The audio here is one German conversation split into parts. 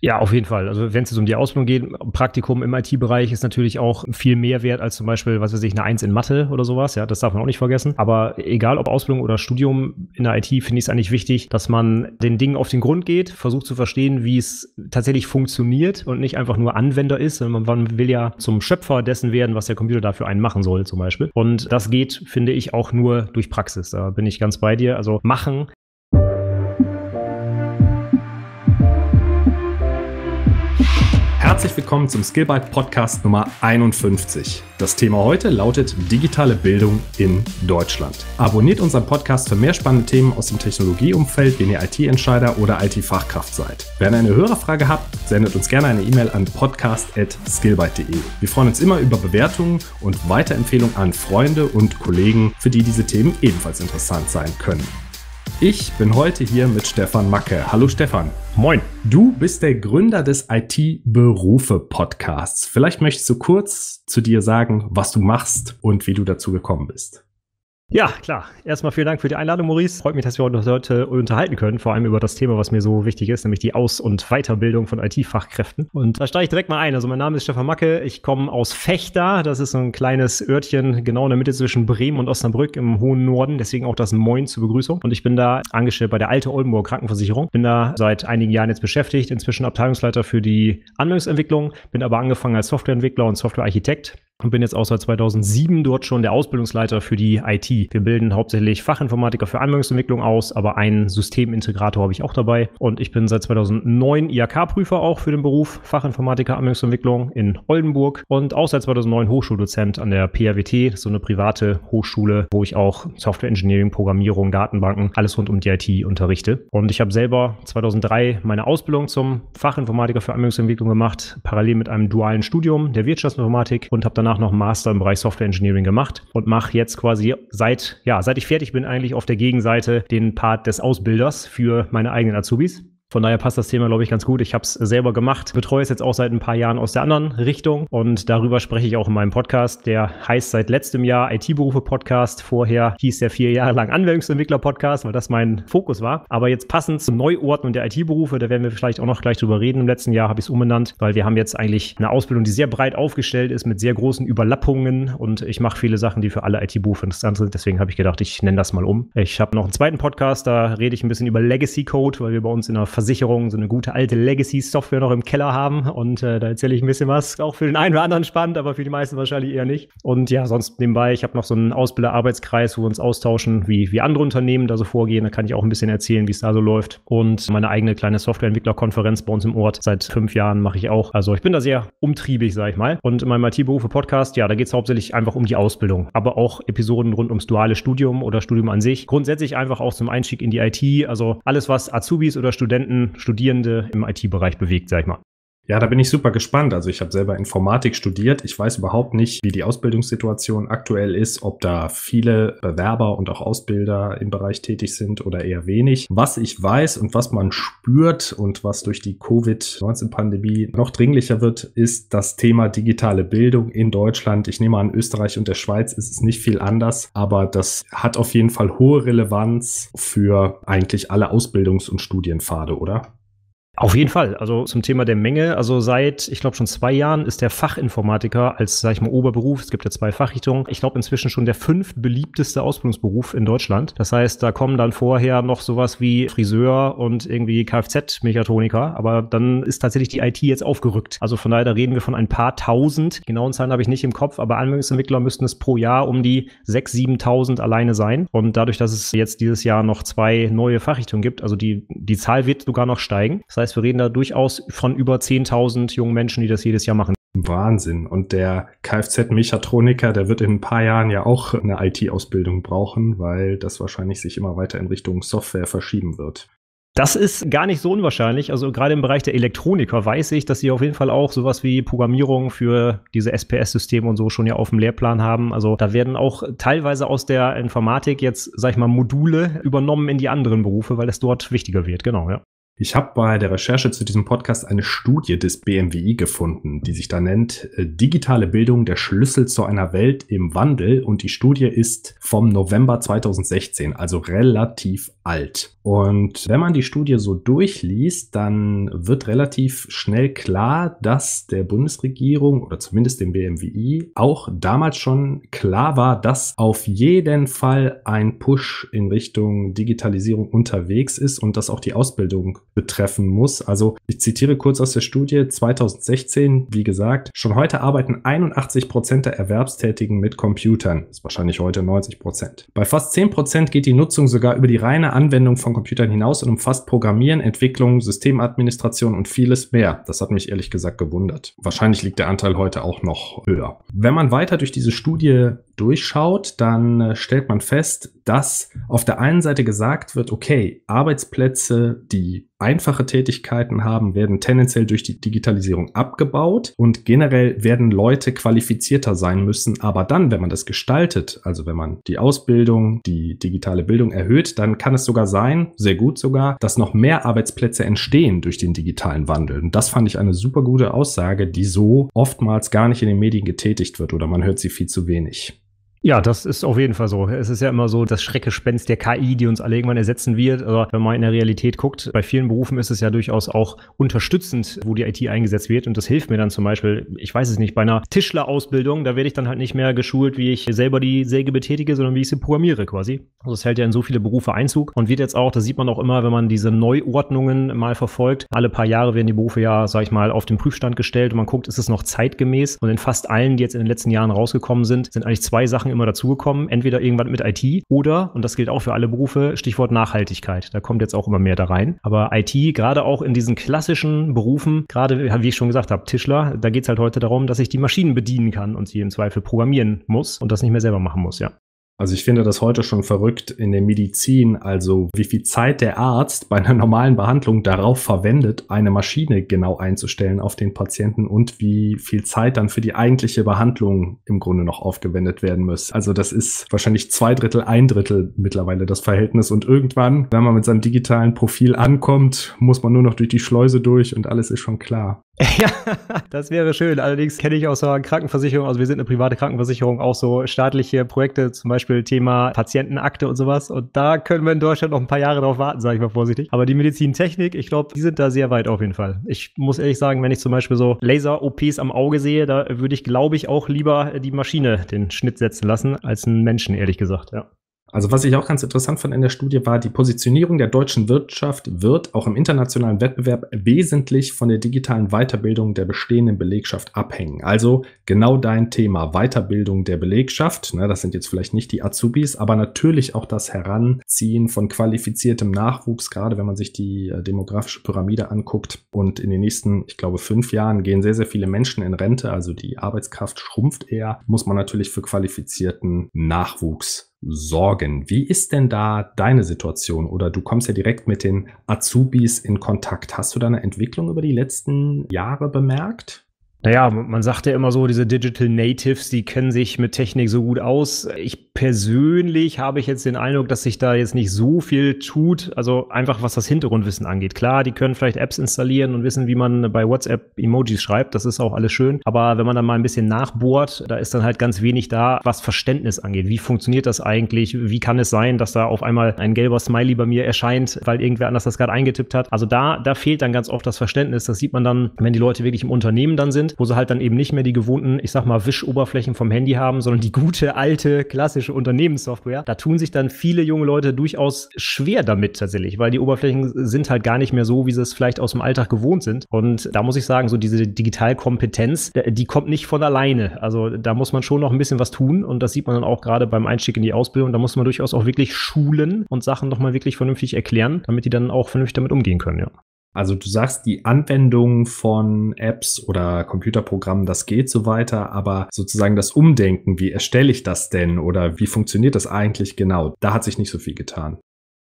Ja, auf jeden Fall. Also wenn es jetzt um die Ausbildung geht, Praktikum im IT-Bereich ist natürlich auch viel mehr wert als zum Beispiel, was weiß ich, eine 1 in Mathe oder sowas. Ja, das darf man auch nicht vergessen. Aber egal ob Ausbildung oder Studium in der IT, finde ich es eigentlich wichtig, dass man den Dingen auf den Grund geht, versucht zu verstehen, wie es tatsächlich funktioniert und nicht einfach nur Anwender ist, sondern man will ja zum Schöpfer dessen werden, was der Computer da für einen machen soll zum Beispiel. Und das geht, finde ich, auch nur durch Praxis. Da bin ich ganz bei dir. Also machen. Herzlich willkommen zum Skillbyte Podcast Nummer 51. Das Thema heute lautet digitale Bildung in Deutschland. Abonniert unseren Podcast für mehr spannende Themen aus dem Technologieumfeld, wenn ihr IT-Entscheider oder IT-Fachkraft seid. Wenn ihr eine Hörerfrage habt, sendet uns gerne eine E-Mail an podcast@skillbyte.de. Wir freuen uns immer über Bewertungen und Weiterempfehlungen an Freunde und Kollegen, für die diese Themen ebenfalls interessant sein können. Ich bin heute hier mit Stefan Macke. Hallo Stefan. Moin. Du bist der Gründer des IT-Berufe-Podcasts. Vielleicht möchtest du kurz zu dir sagen, was du machst und wie du dazu gekommen bist. Ja, klar. Erstmal vielen Dank für die Einladung, Maurice. Freut mich, dass wir uns heute unterhalten können, vor allem über das Thema, was mir so wichtig ist, nämlich die Aus- und Weiterbildung von IT-Fachkräften. Und da steige ich direkt mal ein. Also mein Name ist Stefan Macke. Ich komme aus Vechta. Das ist so ein kleines Örtchen genau in der Mitte zwischen Bremen und Osnabrück im hohen Norden. Deswegen auch das Moin zur Begrüßung. Und ich bin da angestellt bei der Alte Oldenburger Krankenversicherung. Bin da seit einigen Jahren jetzt beschäftigt. Inzwischen Abteilungsleiter für die Anwendungsentwicklung. Bin aber angefangen als Softwareentwickler und Softwarearchitekt. Und bin jetzt auch seit 2007 dort schon der Ausbildungsleiter für die IT. Wir bilden hauptsächlich Fachinformatiker für Anwendungsentwicklung aus, aber einen Systemintegrator habe ich auch dabei. Und ich bin seit 2009 IHK-Prüfer auch für den Beruf Fachinformatiker Anwendungsentwicklung in Oldenburg und auch seit 2009 Hochschuldozent an der PRWT, so eine private Hochschule, wo ich auch Software Engineering, Programmierung, Datenbanken, alles rund um die IT unterrichte. Und ich habe selber 2003 meine Ausbildung zum Fachinformatiker für Anwendungsentwicklung gemacht, parallel mit einem dualen Studium der Wirtschaftsinformatik und habe danach noch einen Master im Bereich Software Engineering gemacht und mache jetzt quasi seit ich fertig bin, eigentlich auf der Gegenseite den Part des Ausbilders für meine eigenen Azubis. Von daher passt das Thema, glaube ich, ganz gut. Ich habe es selber gemacht, betreue es jetzt auch seit ein paar Jahren aus der anderen Richtung und darüber spreche ich auch in meinem Podcast. Der heißt seit letztem Jahr IT-Berufe-Podcast. Vorher hieß der 4 Jahre lang Anwendungsentwickler-Podcast, weil das mein Fokus war. Aber jetzt passend zur Neuordnung der IT-Berufe, da werden wir vielleicht auch noch gleich drüber reden. Im letzten Jahr habe ich es umbenannt, weil wir haben jetzt eigentlich eine Ausbildung, die sehr breit aufgestellt ist, mit sehr großen Überlappungen und ich mache viele Sachen, die für alle IT-Berufe interessant sind. Deswegen habe ich gedacht, ich nenne das mal um. Ich habe noch einen zweiten Podcast, da rede ich ein bisschen über Legacy-Code, weil wir bei uns in der Versicherung so eine gute alte Legacy-Software noch im Keller haben und da erzähle ich ein bisschen was. Auch für den einen oder anderen spannend, aber für die meisten wahrscheinlich eher nicht. Und ja, sonst nebenbei, ich habe noch so einen Ausbilder-Arbeitskreis, wo wir uns austauschen, wie andere Unternehmen da so vorgehen. Da kann ich auch ein bisschen erzählen, wie es da so läuft. Und meine eigene kleine Softwareentwicklerkonferenz bei uns im Ort seit 5 Jahren mache ich auch. Also ich bin da sehr umtriebig, sage ich mal. Und in meinem IT-Berufe-Podcast, ja, da geht es hauptsächlich einfach um die Ausbildung, aber auch Episoden rund ums duale Studium oder Studium an sich. Grundsätzlich einfach auch zum Einstieg in die IT, also alles, was Azubis oder Studierende im IT-Bereich bewegt, sag ich mal. Ja, da bin ich super gespannt. Also ich habe selber Informatik studiert. Ich weiß überhaupt nicht, wie die Ausbildungssituation aktuell ist, ob da viele Bewerber und auch Ausbilder im Bereich tätig sind oder eher wenig. Was ich weiß und was man spürt und was durch die Covid-19-Pandemie noch dringlicher wird, ist das Thema digitale Bildung in Deutschland. Ich nehme an, Österreich und der Schweiz ist es nicht viel anders, aber das hat auf jeden Fall hohe Relevanz für eigentlich alle Ausbildungs- und Studienpfade, oder? Auf jeden Fall. Also zum Thema der Menge. Also seit, ich glaube, schon 2 Jahren ist der Fachinformatiker als, sag ich mal, Oberberuf. Es gibt ja 2 Fachrichtungen. Ich glaube, inzwischen schon der 5. beliebteste Ausbildungsberuf in Deutschland. Das heißt, da kommen dann vorher noch sowas wie Friseur und irgendwie Kfz-Mechatroniker. Aber dann ist tatsächlich die IT jetzt aufgerückt. Also von daher, da reden wir von ein paar tausend. Genauen Zahlen habe ich nicht im Kopf, aber Anwendungsentwickler müssten es pro Jahr um die 6.000, 7.000 alleine sein. Und dadurch, dass es jetzt dieses Jahr noch 2 neue Fachrichtungen gibt, also die Zahl wird sogar noch steigen. Das heißt, wir reden da durchaus von über 10.000 jungen Menschen, die das jedes Jahr machen. Wahnsinn. Und der Kfz-Mechatroniker, der wird in ein paar Jahren ja auch eine IT-Ausbildung brauchen, weil das wahrscheinlich sich immer weiter in Richtung Software verschieben wird. Das ist gar nicht so unwahrscheinlich. Also gerade im Bereich der Elektroniker weiß ich, dass sie auf jeden Fall auch sowas wie Programmierung für diese SPS-Systeme und so schon ja auf dem Lehrplan haben. Also da werden auch teilweise aus der Informatik jetzt, sag ich mal, Module übernommen in die anderen Berufe, weil es dort wichtiger wird. Genau, ja. Ich habe bei der Recherche zu diesem Podcast eine Studie des BMWI gefunden, die sich da nennt Digitale Bildung, der Schlüssel zu einer Welt im Wandel. Und die Studie ist vom November 2016, also relativ alt. Und wenn man die Studie so durchliest, dann wird relativ schnell klar, dass der Bundesregierung oder zumindest dem BMWI auch damals schon klar war, dass auf jeden Fall ein Push in Richtung Digitalisierung unterwegs ist und dass auch die Ausbildung betreffen muss. Also ich zitiere kurz aus der Studie 2016, wie gesagt, schon heute arbeiten 81% der Erwerbstätigen mit Computern. Das ist wahrscheinlich heute 90%. Bei fast 10% geht die Nutzung sogar über die reine Anwendung von Computern hinaus und umfasst Programmieren, Entwicklung, Systemadministration und vieles mehr. Das hat mich ehrlich gesagt gewundert. Wahrscheinlich liegt der Anteil heute auch noch höher. Wenn man weiter durch diese Studie durchschaut, dann stellt man fest, dass auf der einen Seite gesagt wird, okay, Arbeitsplätze, die einfache Tätigkeiten haben, werden tendenziell durch die Digitalisierung abgebaut und generell werden Leute qualifizierter sein müssen. Aber dann, wenn man das gestaltet, also wenn man die Ausbildung, die digitale Bildung erhöht, dann kann es sogar sein, sehr gut sogar, dass noch mehr Arbeitsplätze entstehen durch den digitalen Wandel. Und das fand ich eine super gute Aussage, die so oftmals gar nicht in den Medien getätigt wird oder man hört sie viel zu wenig. Ja, das ist auf jeden Fall so. Es ist ja immer so das Schreckgespenst der KI, die uns alle irgendwann ersetzen wird. Aber wenn man in der Realität guckt, bei vielen Berufen ist es ja durchaus auch unterstützend, wo die IT eingesetzt wird. Und das hilft mir dann zum Beispiel, ich weiß es nicht, bei einer Tischlerausbildung, da werde ich dann halt nicht mehr geschult, wie ich selber die Säge betätige, sondern wie ich sie programmiere quasi. Also es hält ja in so viele Berufe Einzug und wird jetzt auch, das sieht man auch immer, wenn man diese Neuordnungen mal verfolgt. Alle paar Jahre werden die Berufe ja, sag ich mal, auf den Prüfstand gestellt und man guckt, ist es noch zeitgemäß? Und in fast allen, die jetzt in den letzten Jahren rausgekommen sind eigentlich zwei Sachen immer dazugekommen. Entweder irgendwann mit IT oder, und das gilt auch für alle Berufe, Stichwort Nachhaltigkeit. Da kommt jetzt auch immer mehr da rein. Aber IT, gerade auch in diesen klassischen Berufen, gerade wie ich schon gesagt habe, Tischler, da geht es halt heute darum, dass ich die Maschinen bedienen kann und sie im Zweifel programmieren muss und das nicht mehr selber machen muss, ja. Also ich finde das heute schon verrückt in der Medizin, also wie viel Zeit der Arzt bei einer normalen Behandlung darauf verwendet, eine Maschine genau einzustellen auf den Patienten und wie viel Zeit dann für die eigentliche Behandlung im Grunde noch aufgewendet werden muss. Also das ist wahrscheinlich 2/3, 1/3 mittlerweile das Verhältnis und irgendwann, wenn man mit seinem digitalen Profil ankommt, muss man nur noch durch die Schleuse durch und alles ist schon klar. Ja, das wäre schön. Allerdings kenne ich aus der Krankenversicherung, also wir sind eine private Krankenversicherung, auch so staatliche Projekte, zum Beispiel Thema Patientenakte und sowas. Und da können wir in Deutschland noch ein paar Jahre drauf warten, sage ich mal vorsichtig. Aber die Medizintechnik, ich glaube, die sind da sehr weit auf jeden Fall. Ich muss ehrlich sagen, wenn ich zum Beispiel so Laser-OPs am Auge sehe, da würde ich, glaube ich, auch lieber die Maschine den Schnitt setzen lassen, als einen Menschen, ehrlich gesagt, ja. Also was ich auch ganz interessant fand in der Studie war, die Positionierung der deutschen Wirtschaft wird auch im internationalen Wettbewerb wesentlich von der digitalen Weiterbildung der bestehenden Belegschaft abhängen. Also genau dein Thema, Weiterbildung der Belegschaft. Das sind jetzt vielleicht nicht die Azubis, aber natürlich auch das Heranziehen von qualifiziertem Nachwuchs, gerade wenn man sich die demografische Pyramide anguckt. Und in den nächsten, ich glaube, 5 Jahren gehen sehr, sehr viele Menschen in Rente, also die Arbeitskraft schrumpft eher, muss man natürlich für qualifizierten Nachwuchs sorgen. Wie ist denn da deine Situation? Oder du kommst ja direkt mit den Azubis in Kontakt. Hast du da eine Entwicklung über die letzten Jahre bemerkt? Naja, man sagt ja immer so, diese Digital Natives, die kennen sich mit Technik so gut aus. Ich persönlich habe jetzt den Eindruck, dass sich da jetzt nicht so viel tut, also einfach was das Hintergrundwissen angeht. Klar, die können vielleicht Apps installieren und wissen, wie man bei WhatsApp Emojis schreibt, das ist auch alles schön. Aber wenn man dann mal ein bisschen nachbohrt, da ist dann halt ganz wenig da, was Verständnis angeht. Wie funktioniert das eigentlich? Wie kann es sein, dass da auf einmal ein gelber Smiley bei mir erscheint, weil irgendwer anders das gerade eingetippt hat? Also da fehlt dann ganz oft das Verständnis. Das sieht man dann, wenn die Leute wirklich im Unternehmen dann sind, wo sie halt dann eben nicht mehr die gewohnten, ich sag mal, Wischoberflächen vom Handy haben, sondern die gute, alte, klassische Unternehmenssoftware. Da tun sich dann viele junge Leute durchaus schwer damit tatsächlich, weil die Oberflächen sind halt gar nicht mehr so, wie sie es vielleicht aus dem Alltag gewohnt sind. Und da muss ich sagen, so diese Digitalkompetenz, die kommt nicht von alleine. Also da muss man schon noch ein bisschen was tun und das sieht man dann auch gerade beim Einstieg in die Ausbildung. Da muss man durchaus auch wirklich schulen und Sachen nochmal wirklich vernünftig erklären, damit die dann auch vernünftig damit umgehen können, ja. Also du sagst, die Anwendung von Apps oder Computerprogrammen, das geht so weiter, aber sozusagen das Umdenken, wie erstelle ich das denn oder wie funktioniert das eigentlich genau, da hat sich nicht so viel getan.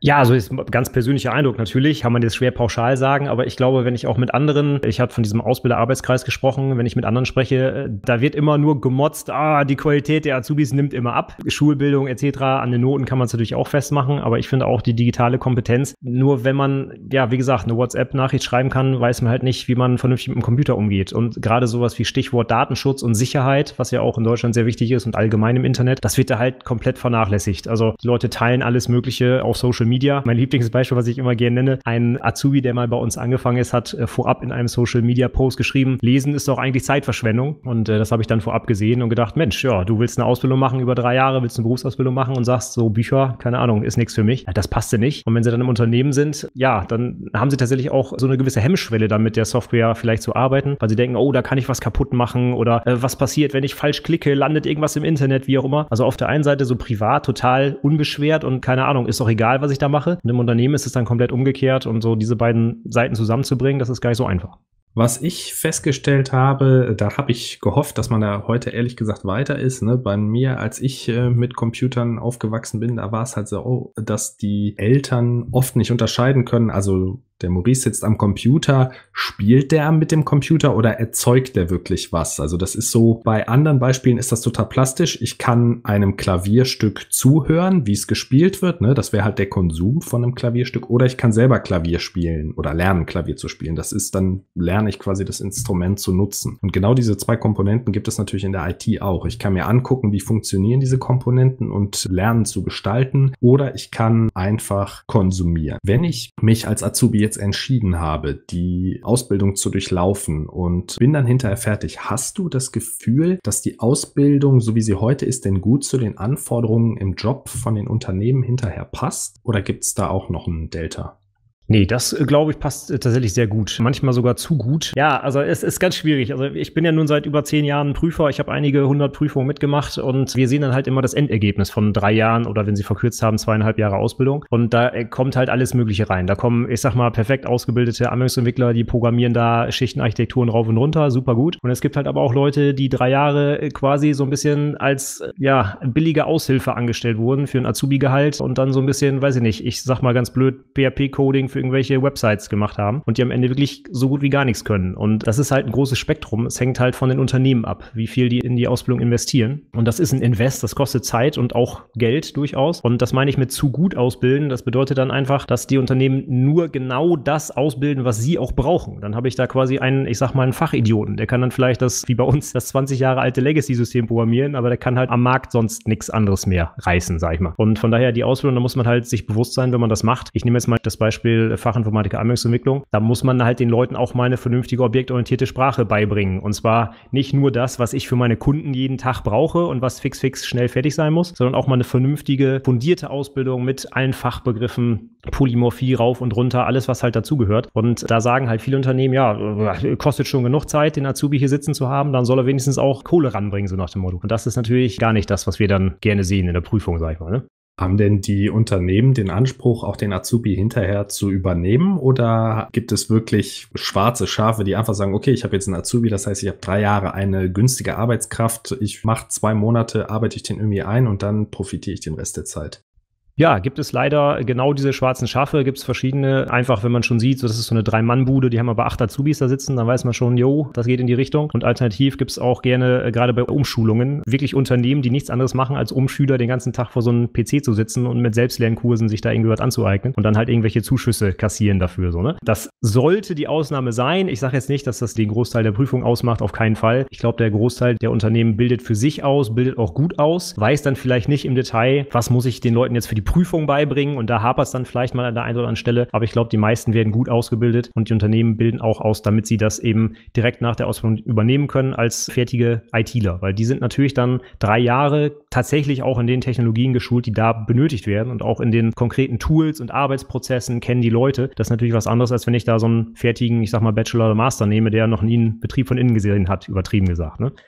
Ja, also ist ein ganz persönlicher Eindruck natürlich, kann man jetzt schwer pauschal sagen, aber ich glaube, wenn ich auch mit anderen, ich habe von diesem Ausbilder-Arbeitskreis gesprochen, wenn ich mit anderen spreche, da wird immer nur gemotzt, die Qualität der Azubis nimmt immer ab, Schulbildung etc., an den Noten kann man es natürlich auch festmachen, aber ich finde auch die digitale Kompetenz, nur wenn man, ja, wie gesagt, eine WhatsApp-Nachricht schreiben kann, weiß man halt nicht, wie man vernünftig mit dem Computer umgeht und gerade sowas wie Stichwort Datenschutz und Sicherheit, was ja auch in Deutschland sehr wichtig ist und allgemein im Internet, das wird da halt komplett vernachlässigt. Also die Leute teilen alles Mögliche auf Social Media. Mein Lieblingsbeispiel, was ich immer gerne nenne, ein Azubi, der mal bei uns angefangen ist, hat vorab in einem Social Media Post geschrieben, Lesen ist doch eigentlich Zeitverschwendung. Und das habe ich dann vorab gesehen und gedacht, Mensch, ja, du willst eine Ausbildung machen über 3 Jahre, willst eine Berufsausbildung machen und sagst so, Bücher, keine Ahnung, ist nichts für mich. Ja, das passte nicht. Und wenn sie dann im Unternehmen sind, ja, dann haben sie tatsächlich auch so eine gewisse Hemmschwelle, dann mit der Software vielleicht zu arbeiten, weil sie denken, oh, da kann ich was kaputt machen oder was passiert, wenn ich falsch klicke, landet irgendwas im Internet, wie auch immer. Also auf der einen Seite so privat total unbeschwert und keine Ahnung, ist doch egal, was ich da mache. Und im Unternehmen ist es dann komplett umgekehrt und so diese beiden Seiten zusammenzubringen, das ist gar nicht so einfach. Was ich festgestellt habe, da habe ich gehofft, dass man da heute ehrlich gesagt weiter ist. Ne? Bei mir, als ich mit Computern aufgewachsen bin, da war es halt so, dass die Eltern oft nicht unterscheiden können. Also der Maurice sitzt am Computer, spielt der mit dem Computer oder erzeugt der wirklich was? Also das ist so, bei anderen Beispielen ist das total plastisch. Ich kann einem Klavierstück zuhören, wie es gespielt wird. Ne? Das wäre halt der Konsum von einem Klavierstück. Oder ich kann selber Klavier spielen oder lernen, Klavier zu spielen. Das ist dann, lerne ich quasi das Instrument zu nutzen. Und genau diese 2 Komponenten gibt es natürlich in der IT auch. Ich kann mir angucken, wie funktionieren diese Komponenten und lernen zu gestalten. Oder ich kann einfach konsumieren. Wenn ich mich als Azubi jetzt entschieden habe, die Ausbildung zu durchlaufen und bin dann hinterher fertig, hast du das Gefühl, dass die Ausbildung, so wie sie heute ist, denn gut zu den Anforderungen im Job von den Unternehmen hinterher passt? Oder gibt es da auch noch ein Delta? Nee, das, glaube ich, passt tatsächlich sehr gut. Manchmal sogar zu gut. Ja, also es ist ganz schwierig. Also ich bin ja nun seit über 10 Jahren Prüfer. Ich habe einige 100 Prüfungen mitgemacht und wir sehen dann halt immer das Endergebnis von 3 Jahren oder wenn sie verkürzt haben, 2,5 Jahre Ausbildung. Und da kommt halt alles Mögliche rein. Da kommen, ich sag mal, perfekt ausgebildete Anwendungsentwickler, die programmieren da Schichtenarchitekturen rauf und runter, super gut. Und es gibt halt aber auch Leute, die 3 Jahre quasi so ein bisschen als, ja, billige Aushilfe angestellt wurden für ein Azubi-Gehalt und dann so ein bisschen, weiß ich nicht, ich sag mal ganz blöd, PHP-Coding für irgendwelche Websites gemacht haben und die am Ende wirklich so gut wie gar nichts können. Und das ist halt ein großes Spektrum. Es hängt halt von den Unternehmen ab, wie viel die in die Ausbildung investieren. Und das ist ein Invest, das kostet Zeit und auch Geld durchaus. Und das meine ich mit zu gut ausbilden. Das bedeutet dann einfach, dass die Unternehmen nur genau das ausbilden, was sie auch brauchen. Dann habe ich da quasi einen, ich sag mal, einen Fachidioten. Der kann dann vielleicht das, wie bei uns, das 20 Jahre alte Legacy-System programmieren, aber der kann halt am Markt sonst nichts anderes mehr reißen, sag ich mal. Und von daher die Ausbildung, da muss man halt sich bewusst sein, wenn man das macht. Ich nehme jetzt mal das Beispiel Fachinformatiker Anwendungsentwicklung, da muss man halt den Leuten auch mal eine vernünftige objektorientierte Sprache beibringen. Und zwar nicht nur das, was ich für meine Kunden jeden Tag brauche und was fix schnell fertig sein muss, sondern auch mal eine vernünftige, fundierte Ausbildung mit allen Fachbegriffen, Polymorphie rauf und runter, alles, was halt dazugehört. Und da sagen halt viele Unternehmen, ja, kostet schon genug Zeit, den Azubi hier sitzen zu haben, dann soll er wenigstens auch Kohle ranbringen, so nach dem Motto. Und das ist natürlich gar nicht das, was wir dann gerne sehen in der Prüfung, sag ich mal, ne? Haben denn die Unternehmen den Anspruch, auch den Azubi hinterher zu übernehmen? Oder gibt es wirklich schwarze Schafe, die einfach sagen, okay, ich habe jetzt einen Azubi, das heißt, ich habe 3 Jahre eine günstige Arbeitskraft, ich mache 2 Monate, arbeite ich den irgendwie ein und dann profitiere ich den Rest der Zeit? Ja, gibt es leider genau diese schwarzen Schafe, gibt es verschiedene, einfach wenn man schon sieht, so das ist so eine 3-Mann-Bude, die haben aber 8 Azubis da sitzen, dann weiß man schon, jo, das geht in die Richtung. Und alternativ gibt es auch gerne, gerade bei Umschulungen, wirklich Unternehmen, die nichts anderes machen, als um Schüler den ganzen Tag vor so einem PC zu sitzen und mit Selbstlernkursen sich da irgendwie was anzueignen und dann halt irgendwelche Zuschüsse kassieren dafür, so, ne? Das sollte die Ausnahme sein. Ich sage jetzt nicht, dass das den Großteil der Prüfung ausmacht, auf keinen Fall. Ich glaube, der Großteil der Unternehmen bildet für sich aus, bildet auch gut aus, weiß dann vielleicht nicht im Detail, was muss ich den Leuten jetzt für die Prüfung beibringen und da hapert es dann vielleicht mal an der einen oder anderen Stelle, aber ich glaube, die meisten werden gut ausgebildet und die Unternehmen bilden auch aus, damit sie das eben direkt nach der Ausbildung übernehmen können als fertige ITler, weil die sind natürlich dann 3 Jahre tatsächlich auch in den Technologien geschult, die da benötigt werden und auch in den konkreten Tools und Arbeitsprozessen kennen die Leute. Das ist natürlich was anderes, als wenn ich da so einen fertigen, ich sag mal Bachelor oder Master nehme, der noch nie einen Betrieb von innen gesehen hat, übertrieben gesagt, ne?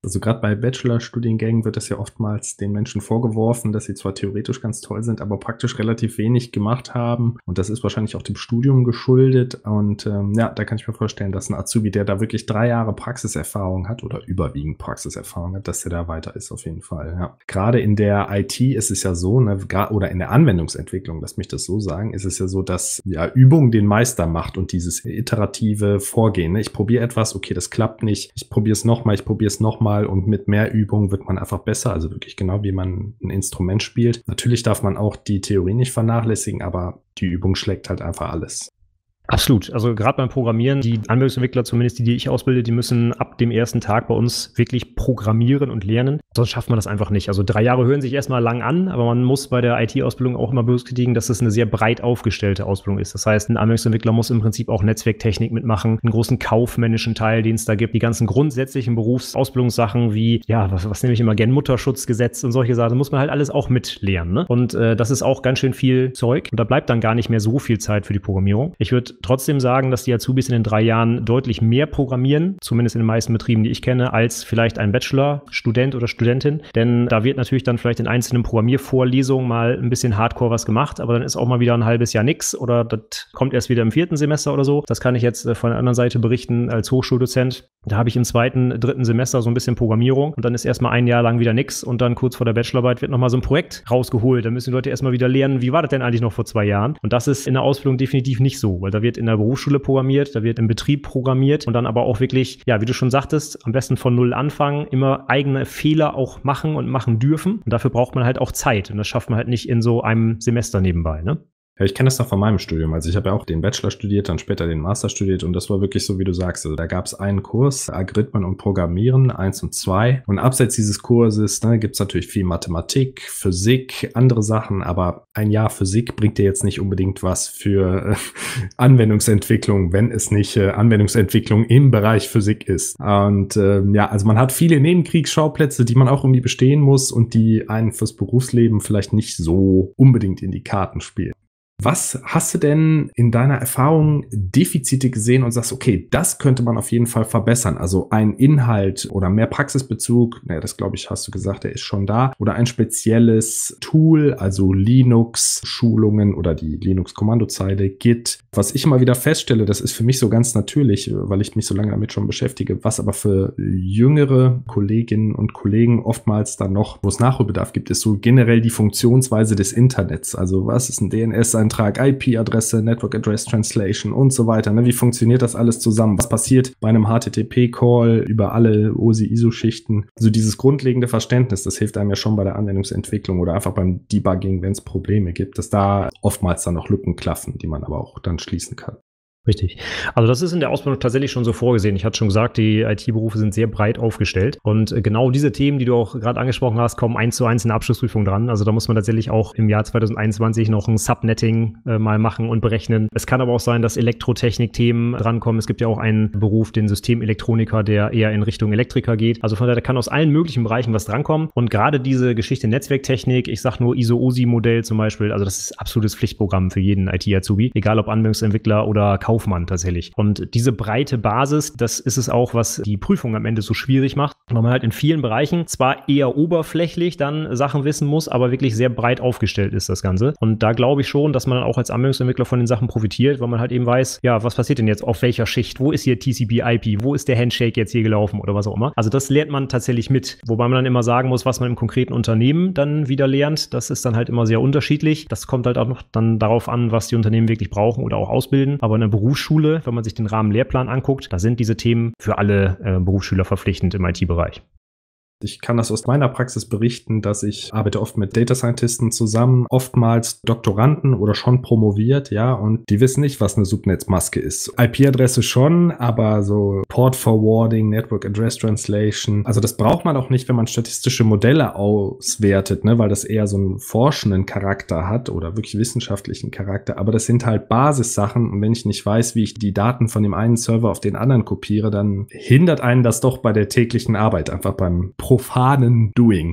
Also gerade bei Bachelorstudiengängen wird das ja oftmals den Menschen vorgeworfen, dass sie zwar theoretisch ganz toll sind, aber praktisch relativ wenig gemacht haben. Und das ist wahrscheinlich auch dem Studium geschuldet. Und ja, da kann ich mir vorstellen, dass ein Azubi, der da wirklich 3 Jahre Praxiserfahrung hat oder überwiegend Praxiserfahrung hat, dass der da weiter ist auf jeden Fall. Ja. Gerade in der IT ist es ja so, ne, oder in der Anwendungsentwicklung, lass mich das so sagen, ist es ja so, dass ja Übung den Meister macht und dieses iterative Vorgehen. Ne? Ich probiere etwas, okay, das klappt nicht. Ich probiere es nochmal und mit mehr Übung wird man einfach besser. Also wirklich genau wie man ein Instrument spielt. Natürlich darf man auch die Theorie nicht vernachlässigen, aber die Übung schlägt halt einfach alles. Absolut. Also gerade beim Programmieren, die Anwendungsentwickler, zumindest die ich ausbilde, die müssen ab dem ersten Tag bei uns wirklich programmieren und lernen. Sonst schafft man das einfach nicht. Also 3 Jahre hören sich erstmal lang an, aber man muss bei der IT-Ausbildung auch immer berücksichtigen, dass es eine sehr breit aufgestellte Ausbildung ist. Das heißt, ein Anwendungsentwickler muss im Prinzip auch Netzwerktechnik mitmachen, einen großen kaufmännischen Teil, den es da gibt, die ganzen grundsätzlichen Berufsausbildungssachen wie, ja, was nehme ich immer gern, Mutterschutzgesetz und solche Sachen, muss man halt alles auch mitlernen. Ne? Und das ist auch ganz schön viel Zeug. Und da bleibt dann gar nicht mehr so viel Zeit für die Programmierung. Ich würde trotzdem sagen, dass die Azubis in den 3 Jahren deutlich mehr programmieren, zumindest in den meisten Betrieben, die ich kenne, als vielleicht ein Bachelor-Student oder Studentin. Denn da wird natürlich dann vielleicht in einzelnen Programmiervorlesungen mal ein bisschen Hardcore was gemacht, aber dann ist auch mal wieder ein halbes Jahr nix oder das kommt erst wieder im 4. Semester oder so. Das kann ich jetzt von der anderen Seite berichten als Hochschuldozent. Da habe ich im 2., 3. Semester so ein bisschen Programmierung und dann ist erstmal ein Jahr lang wieder nix und dann kurz vor der Bachelorarbeit wird nochmal so ein Projekt rausgeholt. Da müssen die Leute erstmal wieder lernen, wie war das denn eigentlich noch vor 2 Jahren? Und das ist in der Ausbildung definitiv nicht so, weil da wird in der Berufsschule programmiert, da wird im Betrieb programmiert und dann aber auch wirklich, ja, wie du schon sagtest, am besten von Null anfangen, immer eigene Fehler auch machen und machen dürfen. Und dafür braucht man halt auch Zeit und das schafft man halt nicht in so einem Semester nebenbei, ne? Ja, ich kenne das noch von meinem Studium. Also ich habe ja auch den Bachelor studiert, dann später den Master studiert und das war wirklich so, wie du sagst. Also da gab es einen Kurs, Algorithmen und Programmieren, 1 und 2. Und abseits dieses Kurses gibt es natürlich viel Mathematik, Physik, andere Sachen, aber ein Jahr Physik bringt dir jetzt nicht unbedingt was für Anwendungsentwicklung, wenn es nicht Anwendungsentwicklung im Bereich Physik ist. Und ja, also man hat viele Nebenkriegsschauplätze, die man auch irgendwie bestehen muss und die einen fürs Berufsleben vielleicht nicht so unbedingt in die Karten spielen. Was hast du denn in deiner Erfahrung Defizite gesehen und sagst, okay, das könnte man auf jeden Fall verbessern? Also ein Inhalt oder mehr Praxisbezug, naja, das glaube ich, hast du gesagt, der ist schon da. Oder ein spezielles Tool, also Linux-Schulungen oder die Linux-Kommandozeile, Git. Was ich immer wieder feststelle, das ist für mich so ganz natürlich, weil ich mich so lange damit schon beschäftige, was aber für jüngere Kolleginnen und Kollegen oftmals dann noch, wo es Nachholbedarf gibt, ist so generell die Funktionsweise des Internets. Also was ist ein DNS-Eintrag, IP-Adresse, Network Address Translation und so weiter. Wie funktioniert das alles zusammen? Was passiert bei einem HTTP-Call über alle OSI-ISO-Schichten? Also dieses grundlegende Verständnis, das hilft einem ja schon bei der Anwendungsentwicklung oder einfach beim Debugging, wenn es Probleme gibt, dass da oftmals dann noch Lücken klaffen, die man aber auch dann schließen kann. Richtig. Also das ist in der Ausbildung tatsächlich schon so vorgesehen. Ich hatte schon gesagt, die IT-Berufe sind sehr breit aufgestellt und genau diese Themen, die du auch gerade angesprochen hast, kommen 1:1 in der Abschlussprüfung dran. Also da muss man tatsächlich auch im Jahr 2021 noch ein Subnetting mal machen und berechnen. Es kann aber auch sein, dass Elektrotechnik-Themen drankommen. Es gibt ja auch einen Beruf, den Systemelektroniker, der eher in Richtung Elektriker geht. Also von daher kann aus allen möglichen Bereichen was drankommen. Und gerade diese Geschichte Netzwerktechnik, ich sag nur ISO-OSI-Modell zum Beispiel, also das ist absolutes Pflichtprogramm für jeden IT-Azubi, egal ob Anwendungsentwickler oder Kaufmann tatsächlich. Und diese breite Basis, das ist es auch, was die Prüfung am Ende so schwierig macht, weil man halt in vielen Bereichen zwar eher oberflächlich dann Sachen wissen muss, aber wirklich sehr breit aufgestellt ist das Ganze. Und da glaube ich schon, dass man dann auch als Anwendungsentwickler von den Sachen profitiert, weil man halt eben weiß, ja, was passiert denn jetzt auf welcher Schicht? Wo ist hier TCP/IP? Wo ist der Handshake jetzt hier gelaufen oder was auch immer? Also das lernt man tatsächlich mit, wobei man dann immer sagen muss, was man im konkreten Unternehmen dann wieder lernt. Das ist dann halt immer sehr unterschiedlich. Das kommt halt auch noch dann darauf an, was die Unternehmen wirklich brauchen oder auch ausbilden. Aber in der Berufsschule, wenn man sich den Rahmenlehrplan anguckt, da sind diese Themen für alle Berufsschüler verpflichtend im IT-Bereich. Ich kann das aus meiner Praxis berichten, dass ich arbeite oft mit Data Scientisten zusammen, oftmals Doktoranden oder schon promoviert, ja, und die wissen nicht, was eine Subnetzmaske ist. IP-Adresse schon, aber so Port Forwarding, Network Address Translation, also das braucht man auch nicht, wenn man statistische Modelle auswertet, ne, weil das eher so einen forschenden Charakter hat oder wirklich wissenschaftlichen Charakter, aber das sind halt Basissachen und wenn ich nicht weiß, wie ich die Daten von dem einen Server auf den anderen kopiere, dann hindert einen das doch bei der täglichen Arbeit, einfach beim profanen Doing.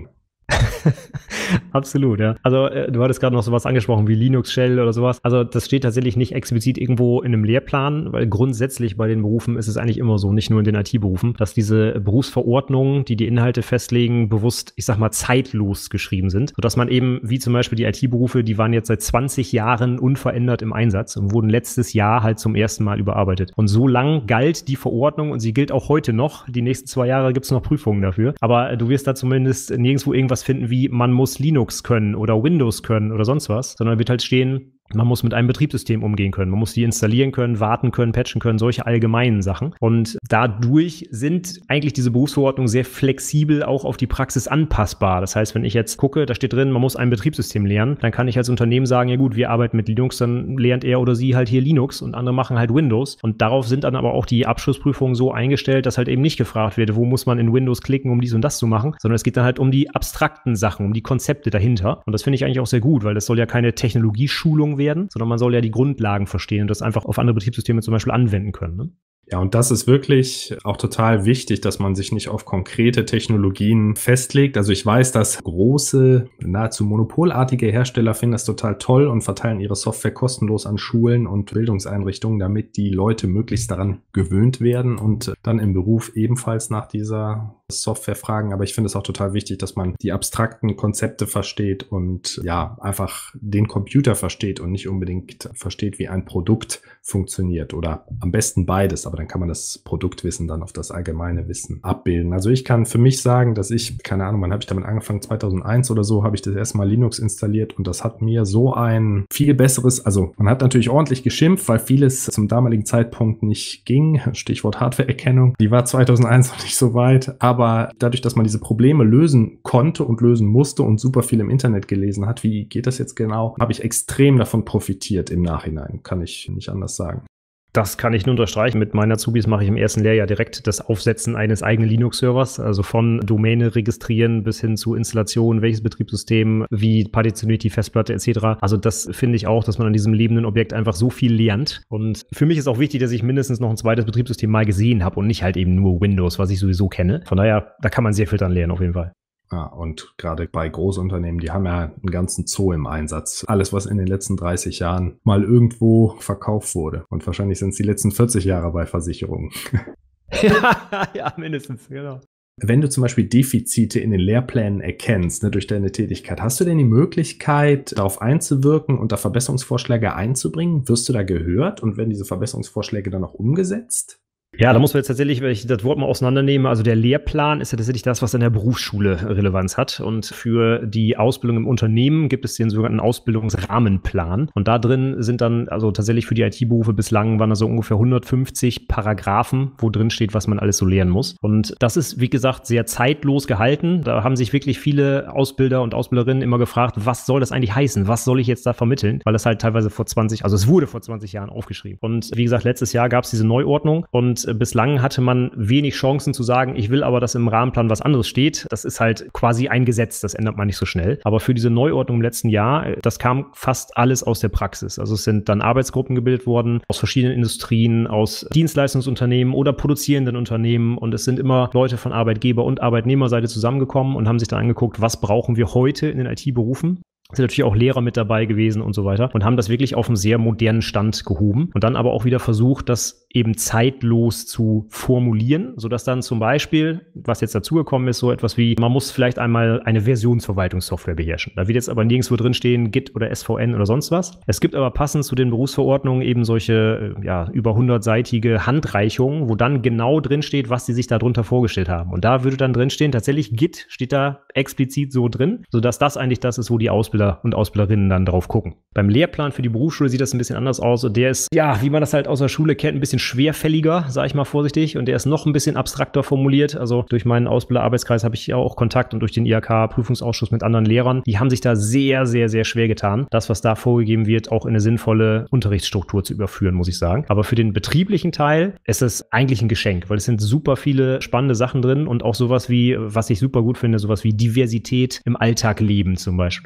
Absolut, ja. Also du hattest gerade noch sowas angesprochen wie Linux Shell oder sowas. Also das steht tatsächlich nicht explizit irgendwo in einem Lehrplan, weil grundsätzlich bei den Berufen ist es eigentlich immer so, nicht nur in den IT-Berufen, dass diese Berufsverordnungen, die die Inhalte festlegen, bewusst, ich sag mal, zeitlos geschrieben sind, sodass man eben, wie zum Beispiel die IT-Berufe, die waren jetzt seit 20 Jahren unverändert im Einsatz und wurden letztes Jahr halt zum ersten Mal überarbeitet. Und so lang galt die Verordnung und sie gilt auch heute noch. Die nächsten 2 Jahre gibt es noch Prüfungen dafür. Aber du wirst da zumindest nirgendwo irgendwas finden wie, man muss Linux können oder Windows können oder sonst was, sondern wird halt stehen, man muss mit einem Betriebssystem umgehen können. Man muss die installieren können, warten können, patchen können, solche allgemeinen Sachen. Und dadurch sind eigentlich diese Berufsverordnungen sehr flexibel auch auf die Praxis anpassbar. Das heißt, wenn ich jetzt gucke, da steht drin, man muss ein Betriebssystem lernen, dann kann ich als Unternehmen sagen, ja gut, wir arbeiten mit Linux, dann lernt er oder sie halt hier Linux und andere machen halt Windows. Und darauf sind dann aber auch die Abschlussprüfungen so eingestellt, dass halt eben nicht gefragt wird, wo muss man in Windows klicken, um dies und das zu machen, sondern es geht dann halt um die abstrakten Sachen, um die Konzepte dahinter. Und das finde ich eigentlich auch sehr gut, weil das soll ja keine Technologieschulung werden, sondern man soll ja die Grundlagen verstehen und das einfach auf andere Betriebssysteme zum Beispiel anwenden können. Ne? Ja, und das ist wirklich auch total wichtig, dass man sich nicht auf konkrete Technologien festlegt. Also ich weiß, dass große, nahezu monopolartige Hersteller finden das total toll und verteilen ihre Software kostenlos an Schulen und Bildungseinrichtungen, damit die Leute möglichst daran gewöhnt werden und dann im Beruf ebenfalls nach dieser Software fragen. Aber ich finde es auch total wichtig, dass man die abstrakten Konzepte versteht und ja, einfach den Computer versteht und nicht unbedingt versteht, wie ein Produkt funktioniert oder am besten beides. Aber dann kann man das Produktwissen dann auf das allgemeine Wissen abbilden. Also ich kann für mich sagen, dass ich, keine Ahnung, wann habe ich damit angefangen, 2001 oder so, habe ich das erstmal Linux installiert und das hat mir so ein viel besseres, also man hat natürlich ordentlich geschimpft, weil vieles zum damaligen Zeitpunkt nicht ging, Stichwort Hardwareerkennung, die war 2001 noch nicht so weit, aber dadurch, dass man diese Probleme lösen konnte und lösen musste und super viel im Internet gelesen hat, wie geht das jetzt genau, habe ich extrem davon profitiert im Nachhinein, kann ich nicht anders sagen. Das kann ich nur unterstreichen. Mit meinen Azubis mache ich im ersten Lehrjahr direkt das Aufsetzen eines eigenen Linux-Servers, also von Domäne registrieren bis hin zu Installation, welches Betriebssystem, wie partitioniert die Festplatte etc. Also das finde ich auch, dass man an diesem lebenden Objekt einfach so viel lernt. Und für mich ist auch wichtig, dass ich mindestens noch ein zweites Betriebssystem mal gesehen habe und nicht halt eben nur Windows, was ich sowieso kenne. Von daher, da kann man sehr viel dran lernen auf jeden Fall. Ja, und gerade bei Großunternehmen, die haben ja einen ganzen Zoo im Einsatz. Alles, was in den letzten 30 Jahren mal irgendwo verkauft wurde. Und wahrscheinlich sind es die letzten 40 Jahre bei Versicherungen. Ja, mindestens, genau. Wenn du zum Beispiel Defizite in den Lehrplänen erkennst, ne, durch deine Tätigkeit, hast du denn die Möglichkeit, darauf einzuwirken und da Verbesserungsvorschläge einzubringen? Wirst du da gehört und werden diese Verbesserungsvorschläge dann auch umgesetzt? Ja, da muss man jetzt tatsächlich, wenn ich das Wort mal auseinandernehme, also der Lehrplan ist ja tatsächlich das, was in der Berufsschule Relevanz hat. Und für die Ausbildung im Unternehmen gibt es den sogenannten Ausbildungsrahmenplan. Und da drin sind dann, also tatsächlich für die IT-Berufe bislang waren da so ungefähr 150 Paragraphen, wo drin steht, was man alles so lernen muss. Und das ist, wie gesagt, sehr zeitlos gehalten. Da haben sich wirklich viele Ausbilder und Ausbilderinnen immer gefragt, was soll das eigentlich heißen? Was soll ich jetzt da vermitteln? Weil das halt teilweise es wurde vor 20 Jahren aufgeschrieben. Und wie gesagt, letztes Jahr gab es diese Neuordnung und bislang hatte man wenig Chancen zu sagen, ich will aber, dass im Rahmenplan was anderes steht. Das ist halt quasi ein Gesetz, das ändert man nicht so schnell. Aber für diese Neuordnung im letzten Jahr, das kam fast alles aus der Praxis. Also es sind dann Arbeitsgruppen gebildet worden aus verschiedenen Industrien, aus Dienstleistungsunternehmen oder produzierenden Unternehmen und es sind immer Leute von Arbeitgeber- und Arbeitnehmerseite zusammengekommen und haben sich dann angeguckt, was brauchen wir heute in den IT-Berufen. Es sind natürlich auch Lehrer mit dabei gewesen und so weiter und haben das wirklich auf einen sehr modernen Stand gehoben und dann aber auch wieder versucht, das eben zeitlos zu formulieren, sodass dann zum Beispiel, was jetzt dazugekommen ist, so etwas wie, man muss vielleicht einmal eine Versionsverwaltungssoftware beherrschen. Da wird jetzt aber nirgendwo drin stehen, Git oder SVN oder sonst was. Es gibt aber passend zu den Berufsverordnungen eben solche, über 100-seitige Handreichungen, wo dann genau drin steht, was sie sich darunter vorgestellt haben. Und da würde dann drin stehen, tatsächlich Git steht da explizit so drin, sodass das eigentlich das ist, wo die Ausbilder und Ausbilderinnen dann drauf gucken. Beim Lehrplan für die Berufsschule sieht das ein bisschen anders aus. Und der ist, wie man das halt aus der Schule kennt, ein bisschen schwerfälliger, sage ich mal vorsichtig. Und der ist noch ein bisschen abstrakter formuliert. Also durch meinen Ausbilderarbeitskreis habe ich ja auch Kontakt und durch den IHK-Prüfungsausschuss mit anderen Lehrern. Die haben sich da sehr, sehr, sehr schwer getan, das, was da vorgegeben wird, auch in eine sinnvolle Unterrichtsstruktur zu überführen, muss ich sagen. Aber für den betrieblichen Teil ist es eigentlich ein Geschenk, weil es sind super viele spannende Sachen drin und auch sowas wie, was ich super gut finde, sowas wie Diversität im Alltag leben zum Beispiel. Oder eben diese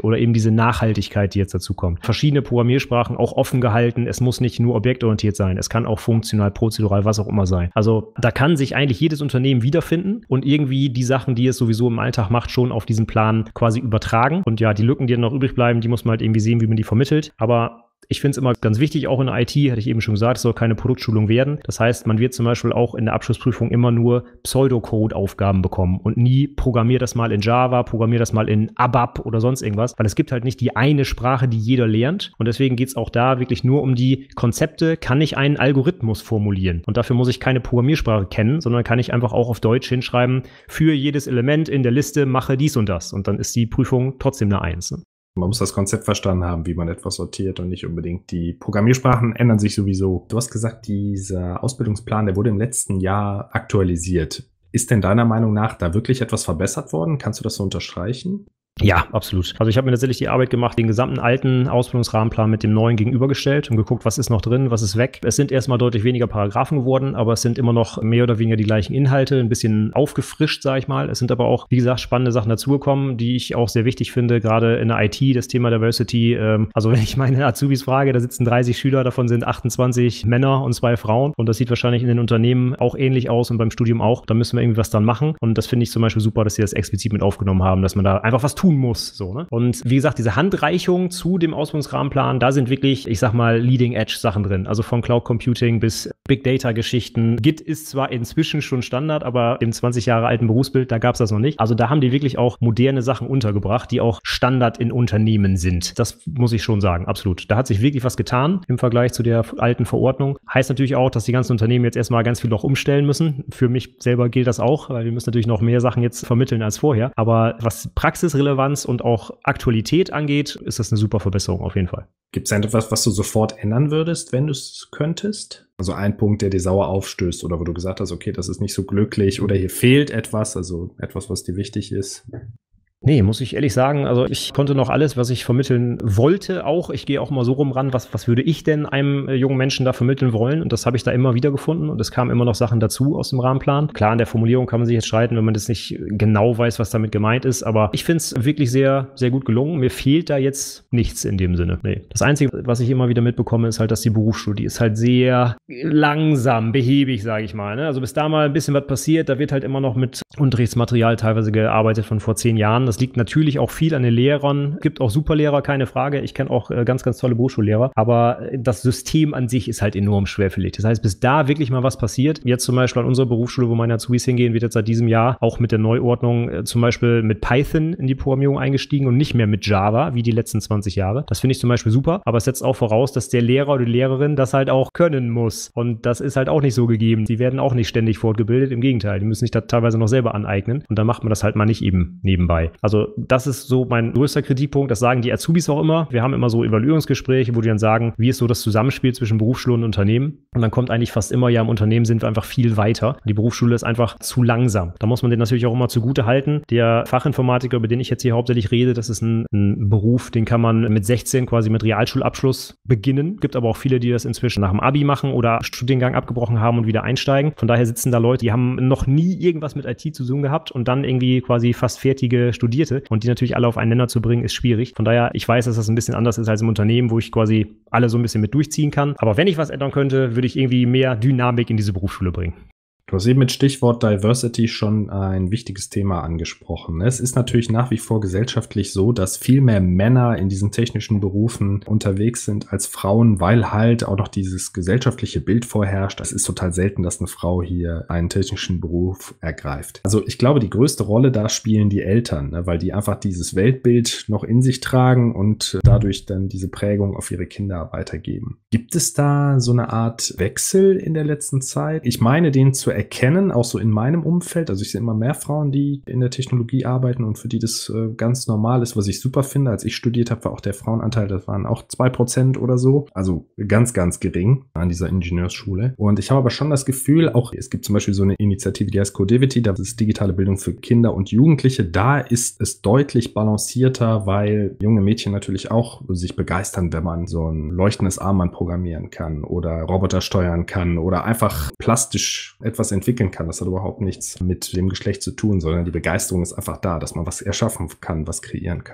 diese Nachhaltigkeit, die jetzt dazu kommt. Verschiedene Programmiersprachen auch offen gehalten. Es muss nicht nur objektorientiert sein. Es kann auch funktional, prozedural, was auch immer sein. Also da kann sich eigentlich jedes Unternehmen wiederfinden und irgendwie die Sachen, die es sowieso im Alltag macht, schon auf diesen Plan quasi übertragen. Und ja, die Lücken, die dann noch übrig bleiben, die muss man halt irgendwie sehen, wie man die vermittelt. Aber ich finde es immer ganz wichtig, auch in der IT, hatte ich eben schon gesagt, es soll keine Produktschulung werden. Das heißt, man wird zum Beispiel auch in der Abschlussprüfung immer nur Pseudocode-Aufgaben bekommen und nie programmier das mal in Java, programmier das mal in ABAP oder sonst irgendwas, weil es gibt halt nicht die eine Sprache, die jeder lernt. Und deswegen geht es auch da wirklich nur um die Konzepte. Kann ich einen Algorithmus formulieren? Und dafür muss ich keine Programmiersprache kennen, sondern kann ich einfach auch auf Deutsch hinschreiben, für jedes Element in der Liste mache dies und das. Und dann ist die Prüfung trotzdem eine 1. Ne? Man muss das Konzept verstanden haben, wie man etwas sortiert und nicht unbedingt. Die Programmiersprachen ändern sich sowieso. Du hast gesagt, dieser Ausbildungsplan, der wurde im letzten Jahr aktualisiert. Ist denn deiner Meinung nach da wirklich etwas verbessert worden? Kannst du das so unterstreichen? Ja, absolut. Also ich habe mir tatsächlich die Arbeit gemacht, den gesamten alten Ausbildungsrahmenplan mit dem neuen gegenübergestellt und geguckt, was ist noch drin, was ist weg. Es sind erstmal deutlich weniger Paragraphen geworden, aber es sind immer noch mehr oder weniger die gleichen Inhalte, ein bisschen aufgefrischt, sage ich mal. Es sind aber auch, wie gesagt, spannende Sachen dazugekommen, die ich auch sehr wichtig finde, gerade in der IT, das Thema Diversity. Also wenn ich meine Azubis frage, da sitzen 30 Schüler, davon sind 28 Männer und 2 Frauen und das sieht wahrscheinlich in den Unternehmen auch ähnlich aus und beim Studium auch. Da müssen wir irgendwie was dran machen und das finde ich zum Beispiel super, dass sie das explizit mit aufgenommen haben, dass man da einfach was tun muss, so, ne? Und wie gesagt, diese Handreichung zu dem Ausbildungsrahmenplan, da sind wirklich, ich sag mal, Leading-Edge-Sachen drin. Also von Cloud Computing bis Big Data-Geschichten. Git ist zwar inzwischen schon Standard, aber im 20 Jahre alten Berufsbild, da gab es das noch nicht. Also da haben die wirklich auch moderne Sachen untergebracht, die auch Standard in Unternehmen sind. Das muss ich schon sagen, absolut. Da hat sich wirklich was getan im Vergleich zu der alten Verordnung. Heißt natürlich auch, dass die ganzen Unternehmen jetzt erstmal ganz viel noch umstellen müssen. Für mich selber gilt das auch, weil wir müssen natürlich noch mehr Sachen jetzt vermitteln als vorher. Aber was Praxisrelevanz und auch Aktualität angeht, ist das eine super Verbesserung auf jeden Fall. Gibt es denn etwas, was du sofort ändern würdest, wenn du es könntest? Also ein Punkt, der dir sauer aufstößt oder wo du gesagt hast, okay, das ist nicht so glücklich oder hier fehlt etwas, also etwas, was dir wichtig ist? Nee, muss ich ehrlich sagen, also ich konnte noch alles, was ich vermitteln wollte, auch. Ich gehe auch mal so rum ran, was würde ich denn einem jungen Menschen da vermitteln wollen? Und das habe ich da immer wieder gefunden und es kamen immer noch Sachen dazu aus dem Rahmenplan. Klar, in der Formulierung kann man sich jetzt streiten, wenn man das nicht genau weiß, was damit gemeint ist, aber ich finde es wirklich sehr, sehr gut gelungen. Mir fehlt da jetzt nichts in dem Sinne. Nee. Das Einzige, was ich immer wieder mitbekomme, ist halt, dass die Berufsschule, die ist halt sehr langsam, behäbig, sage ich mal. Ne? Also bis da mal ein bisschen was passiert, da wird halt immer noch mit Unterrichtsmaterial teilweise gearbeitet von vor 10 Jahren. Das liegt natürlich auch viel an den Lehrern. Es gibt auch Superlehrer, keine Frage. Ich kenne auch ganz, ganz tolle Berufsschullehrer. Aber das System an sich ist halt enorm schwerfällig. Das heißt, bis da wirklich mal was passiert, jetzt zum Beispiel an unserer Berufsschule, wo meine Azubis hingehen, wird jetzt seit diesem Jahr auch mit der Neuordnung zum Beispiel mit Python in die Programmierung eingestiegen und nicht mehr mit Java, wie die letzten 20 Jahre. Das finde ich zum Beispiel super. Aber es setzt auch voraus, dass der Lehrer oder die Lehrerin das halt auch können muss. Und das ist halt auch nicht so gegeben. Die werden auch nicht ständig fortgebildet. Im Gegenteil, die müssen sich das teilweise noch selber aneignen. Und dann macht man das halt mal nicht eben nebenbei. Also das ist so mein größter Kritikpunkt. Das sagen die Azubis auch immer. Wir haben immer so Evaluierungsgespräche, wo die dann sagen, wie ist so das Zusammenspiel zwischen Berufsschule und Unternehmen? Und dann kommt eigentlich fast immer, ja, im Unternehmen sind wir einfach viel weiter. Die Berufsschule ist einfach zu langsam. Da muss man den natürlich auch immer zugute halten. Der Fachinformatiker, über den ich jetzt hier hauptsächlich rede, das ist ein Beruf, den kann man mit 16 quasi mit Realschulabschluss beginnen. Gibt aber auch viele, die das inzwischen nach dem Abi machen oder Studiengang abgebrochen haben und wieder einsteigen. Von daher sitzen da Leute, die haben noch nie irgendwas mit IT zu tun gehabt und dann irgendwie quasi fast fertige Studierte. Und die natürlich alle auf einen Nenner zu bringen, ist schwierig. Von daher, ich weiß, dass das ein bisschen anders ist als im Unternehmen, wo ich quasi alle so ein bisschen mit durchziehen kann. Aber wenn ich was ändern könnte, würde ich irgendwie mehr Dynamik in diese Berufsschule bringen. Du hast eben mit Stichwort Diversity schon ein wichtiges Thema angesprochen. Es ist natürlich nach wie vor gesellschaftlich so, dass viel mehr Männer in diesen technischen Berufen unterwegs sind als Frauen, weil halt auch noch dieses gesellschaftliche Bild vorherrscht. Es ist total selten, dass eine Frau hier einen technischen Beruf ergreift. Also ich glaube, die größte Rolle da spielen die Eltern, ne, weil die einfach dieses Weltbild noch in sich tragen und dadurch dann diese Prägung auf ihre Kinder weitergeben. Gibt es da so eine Art Wechsel in der letzten Zeit? Ich meine, den zu erkennen, auch so in meinem Umfeld. Also ich sehe immer mehr Frauen, die in der Technologie arbeiten und für die das ganz normal ist, was ich super finde. Als ich studiert habe, war auch der Frauenanteil, das waren auch 2% oder so. Also ganz, ganz gering an dieser Ingenieursschule. Und ich habe aber schon das Gefühl, auch es gibt zum Beispiel so eine Initiative, die heißt Codivity, das ist digitale Bildung für Kinder und Jugendliche. Da ist es deutlich balancierter, weil junge Mädchen natürlich auch sich begeistern, wenn man so ein leuchtendes Armband programmieren kann oder Roboter steuern kann oder einfach plastisch etwas entwickeln kann. Das hat überhaupt nichts mit dem Geschlecht zu tun, sondern die Begeisterung ist einfach da, dass man was erschaffen kann, was kreieren kann.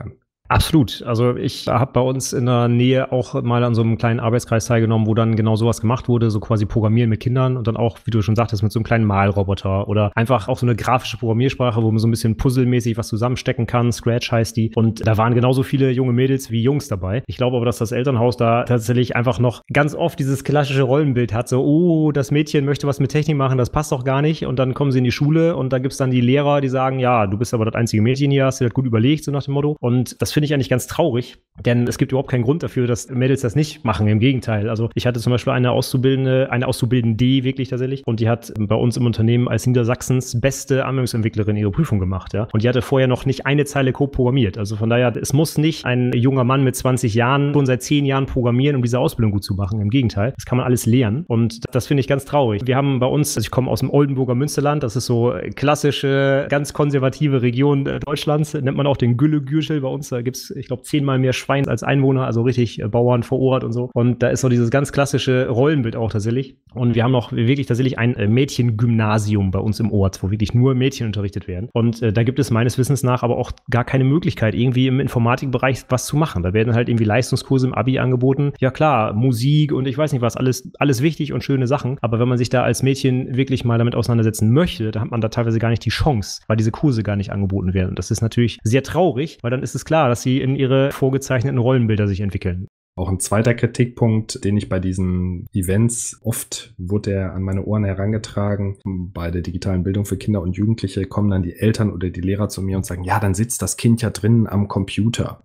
Absolut. Also ich habe bei uns in der Nähe auch mal an so einem kleinen Arbeitskreis teilgenommen, wo dann genau sowas gemacht wurde, so quasi Programmieren mit Kindern und dann auch, wie du schon sagtest, mit so einem kleinen Malroboter oder einfach auch so eine grafische Programmiersprache, wo man so ein bisschen puzzelmäßig was zusammenstecken kann. Scratch heißt die. Und da waren genauso viele junge Mädels wie Jungs dabei. Ich glaube aber, dass das Elternhaus da tatsächlich einfach noch ganz oft dieses klassische Rollenbild hat. So, oh, das Mädchen möchte was mit Technik machen, das passt doch gar nicht. Und dann kommen sie in die Schule und da gibt's dann die Lehrer, die sagen, ja, du bist aber das einzige Mädchen hier, hast dir das gut überlegt, so nach dem Motto. Und das finde ich eigentlich ganz traurig, denn es gibt überhaupt keinen Grund dafür, dass Mädels das nicht machen. Im Gegenteil. Also ich hatte zum Beispiel eine Auszubildende wirklich tatsächlich, und die hat bei uns im Unternehmen als Niedersachsens beste Anwendungsentwicklerin ihre Prüfung gemacht, ja. Und die hatte vorher noch nicht eine Zeile Code programmiert. Also von daher, es muss nicht ein junger Mann mit 20 Jahren schon seit 10 Jahren programmieren, um diese Ausbildung gut zu machen. Im Gegenteil. Das kann man alles lernen. Und das finde ich ganz traurig. Wir haben bei uns, also ich komme aus dem Oldenburger Münsterland, das ist so klassische, ganz konservative Region Deutschlands, nennt man auch den Gülle-Gürtel. Bei uns, da gibt's, ich glaube, 10-mal mehr Schwein als Einwohner, also richtig Bauern vor Ort und so. Und da ist so dieses ganz klassische Rollenbild auch tatsächlich. Und wir haben auch wirklich tatsächlich ein Mädchengymnasium bei uns im Ort, wo wirklich nur Mädchen unterrichtet werden. Und da gibt es meines Wissens nach aber auch gar keine Möglichkeit, irgendwie im Informatikbereich was zu machen. Da werden halt irgendwie Leistungskurse im Abi angeboten. Ja klar, Musik und ich weiß nicht was, alles wichtig und schöne Sachen. Aber wenn man sich da als Mädchen wirklich mal damit auseinandersetzen möchte, dann hat man da teilweise gar nicht die Chance, weil diese Kurse gar nicht angeboten werden. Und das ist natürlich sehr traurig, weil dann ist es klar, dass sie in ihre vorgezeichneten Rollenbilder sich entwickeln. Auch ein zweiter Kritikpunkt, den ich bei diesen Events oft wurde er an meine Ohren herangetragen. Bei der digitalen Bildung für Kinder und Jugendliche kommen dann die Eltern oder die Lehrer zu mir und sagen, ja, dann sitzt das Kind ja drinnen am Computer.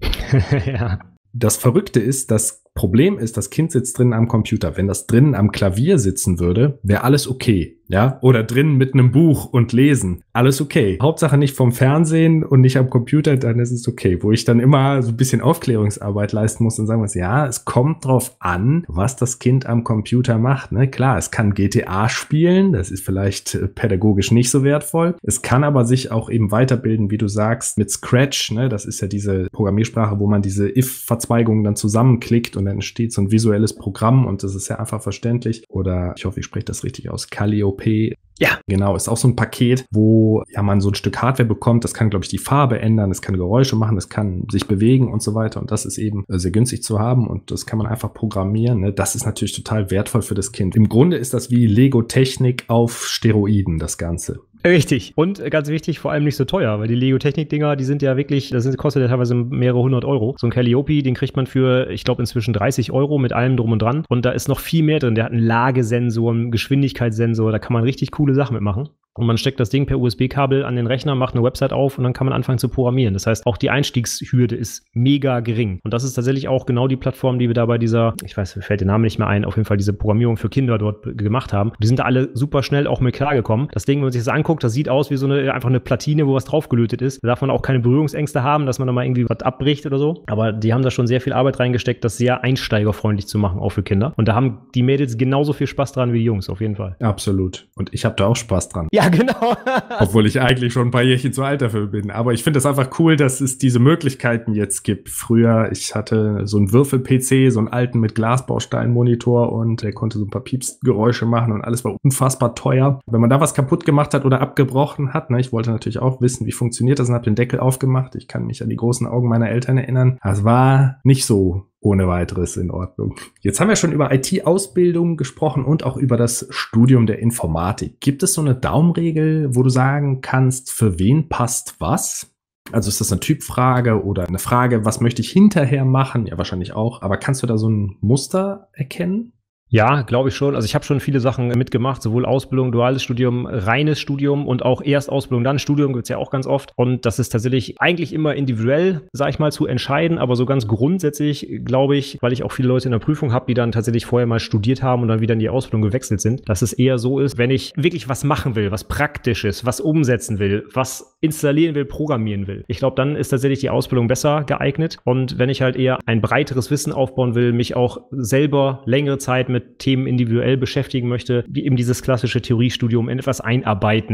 Ja. Das Verrückte ist, das Problem ist, das Kind sitzt drinnen am Computer. Wenn das drinnen am Klavier sitzen würde, wäre alles okay. Ja, oder drinnen mit einem Buch und lesen. Alles okay. Hauptsache nicht vom Fernsehen und nicht am Computer, dann ist es okay. Wo ich dann immer so ein bisschen Aufklärungsarbeit leisten muss und sagen muss, ja, es kommt drauf an, was das Kind am Computer macht. Ne? Klar, es kann GTA spielen, das ist vielleicht pädagogisch nicht so wertvoll. Es kann aber sich auch eben weiterbilden, wie du sagst, mit Scratch. Ne? Das ist ja diese Programmiersprache, wo man diese if-Verzweigungen dann zusammenklickt und dann entsteht so ein visuelles Programm und das ist ja einfach verständlich. Oder ich hoffe, ich spreche das richtig aus, Calliope. Ja, genau, ist auch so ein Paket, wo ja man so ein Stück Hardware bekommt. Das kann, glaube ich, die Farbe ändern, das kann Geräusche machen, das kann sich bewegen und so weiter. Und das ist eben sehr günstig zu haben und das kann man einfach programmieren. Ne? Das ist natürlich total wertvoll für das Kind. Im Grunde ist das wie Lego-Technik auf Steroiden, das Ganze. Richtig. Und ganz wichtig, vor allem nicht so teuer, weil die Lego-Technik-Dinger, die sind ja wirklich, kostet ja teilweise mehrere 100 Euro. So ein Calliope, den kriegt man für, ich glaube, inzwischen 30 Euro mit allem drum und dran. Und da ist noch viel mehr drin. Der hat einen Lagesensor, einen Geschwindigkeitssensor, da kann man richtig coole Sachen mitmachen. Und man steckt das Ding per USB-Kabel an den Rechner, macht eine Website auf und dann kann man anfangen zu programmieren. Das heißt, auch die Einstiegshürde ist mega gering. Und das ist tatsächlich auch genau die Plattform, die wir da bei dieser, ich weiß, mir fällt der Name nicht mehr ein, auf jeden Fall diese Programmierung für Kinder dort gemacht haben. Die sind da alle super schnell auch mit klargekommen. Das Ding, wenn man sich das anguckt, das sieht aus wie so einfach eine Platine, wo was draufgelötet ist. Da darf man auch keine Berührungsängste haben, dass man da mal irgendwie was abbricht oder so. Aber die haben da schon sehr viel Arbeit reingesteckt, das sehr einsteigerfreundlich zu machen, auch für Kinder. Und da haben die Mädels genauso viel Spaß dran wie die Jungs, auf jeden Fall. Absolut. Und ich habe da auch Spaß dran. Ja, genau. Obwohl ich eigentlich schon ein paar Jährchen zu alt dafür bin. Aber ich finde es einfach cool, dass es diese Möglichkeiten jetzt gibt. Früher, ich hatte so einen Würfel-PC, so einen alten mit Glasbausteinmonitor und der konnte so ein paar Piepsgeräusche machen und alles war unfassbar teuer. Wenn man da was kaputt gemacht hat oder abgebrochen hat, ne, ich wollte natürlich auch wissen, wie funktioniert das und habe den Deckel aufgemacht. Ich kann mich an die großen Augen meiner Eltern erinnern. Das war nicht so ohne weiteres in Ordnung. Jetzt haben wir schon über IT-Ausbildung gesprochen und auch über das Studium der Informatik. Gibt es so eine Daumenregel, wo du sagen kannst, für wen passt was? Also ist das eine Typfrage oder eine Frage, was möchte ich hinterher machen? Ja, wahrscheinlich auch. Aber kannst du da so ein Muster erkennen? Ja, glaube ich schon. Also ich habe schon viele Sachen mitgemacht, sowohl Ausbildung, duales Studium, reines Studium und auch erst Ausbildung, dann Studium gibt's ja auch ganz oft. Und das ist tatsächlich eigentlich immer individuell, sage ich mal, zu entscheiden. Aber so ganz grundsätzlich glaube ich, weil ich auch viele Leute in der Prüfung habe, die dann tatsächlich vorher mal studiert haben und dann wieder in die Ausbildung gewechselt sind, dass es eher so ist, wenn ich wirklich was machen will, was Praktisches, was umsetzen will, was installieren will, programmieren will. Ich glaube, dann ist tatsächlich die Ausbildung besser geeignet. Und wenn ich halt eher ein breiteres Wissen aufbauen will, mich auch selber längere Zeit mit Themen individuell beschäftigen möchte, wie eben dieses klassische Theoriestudium in etwas einarbeiten,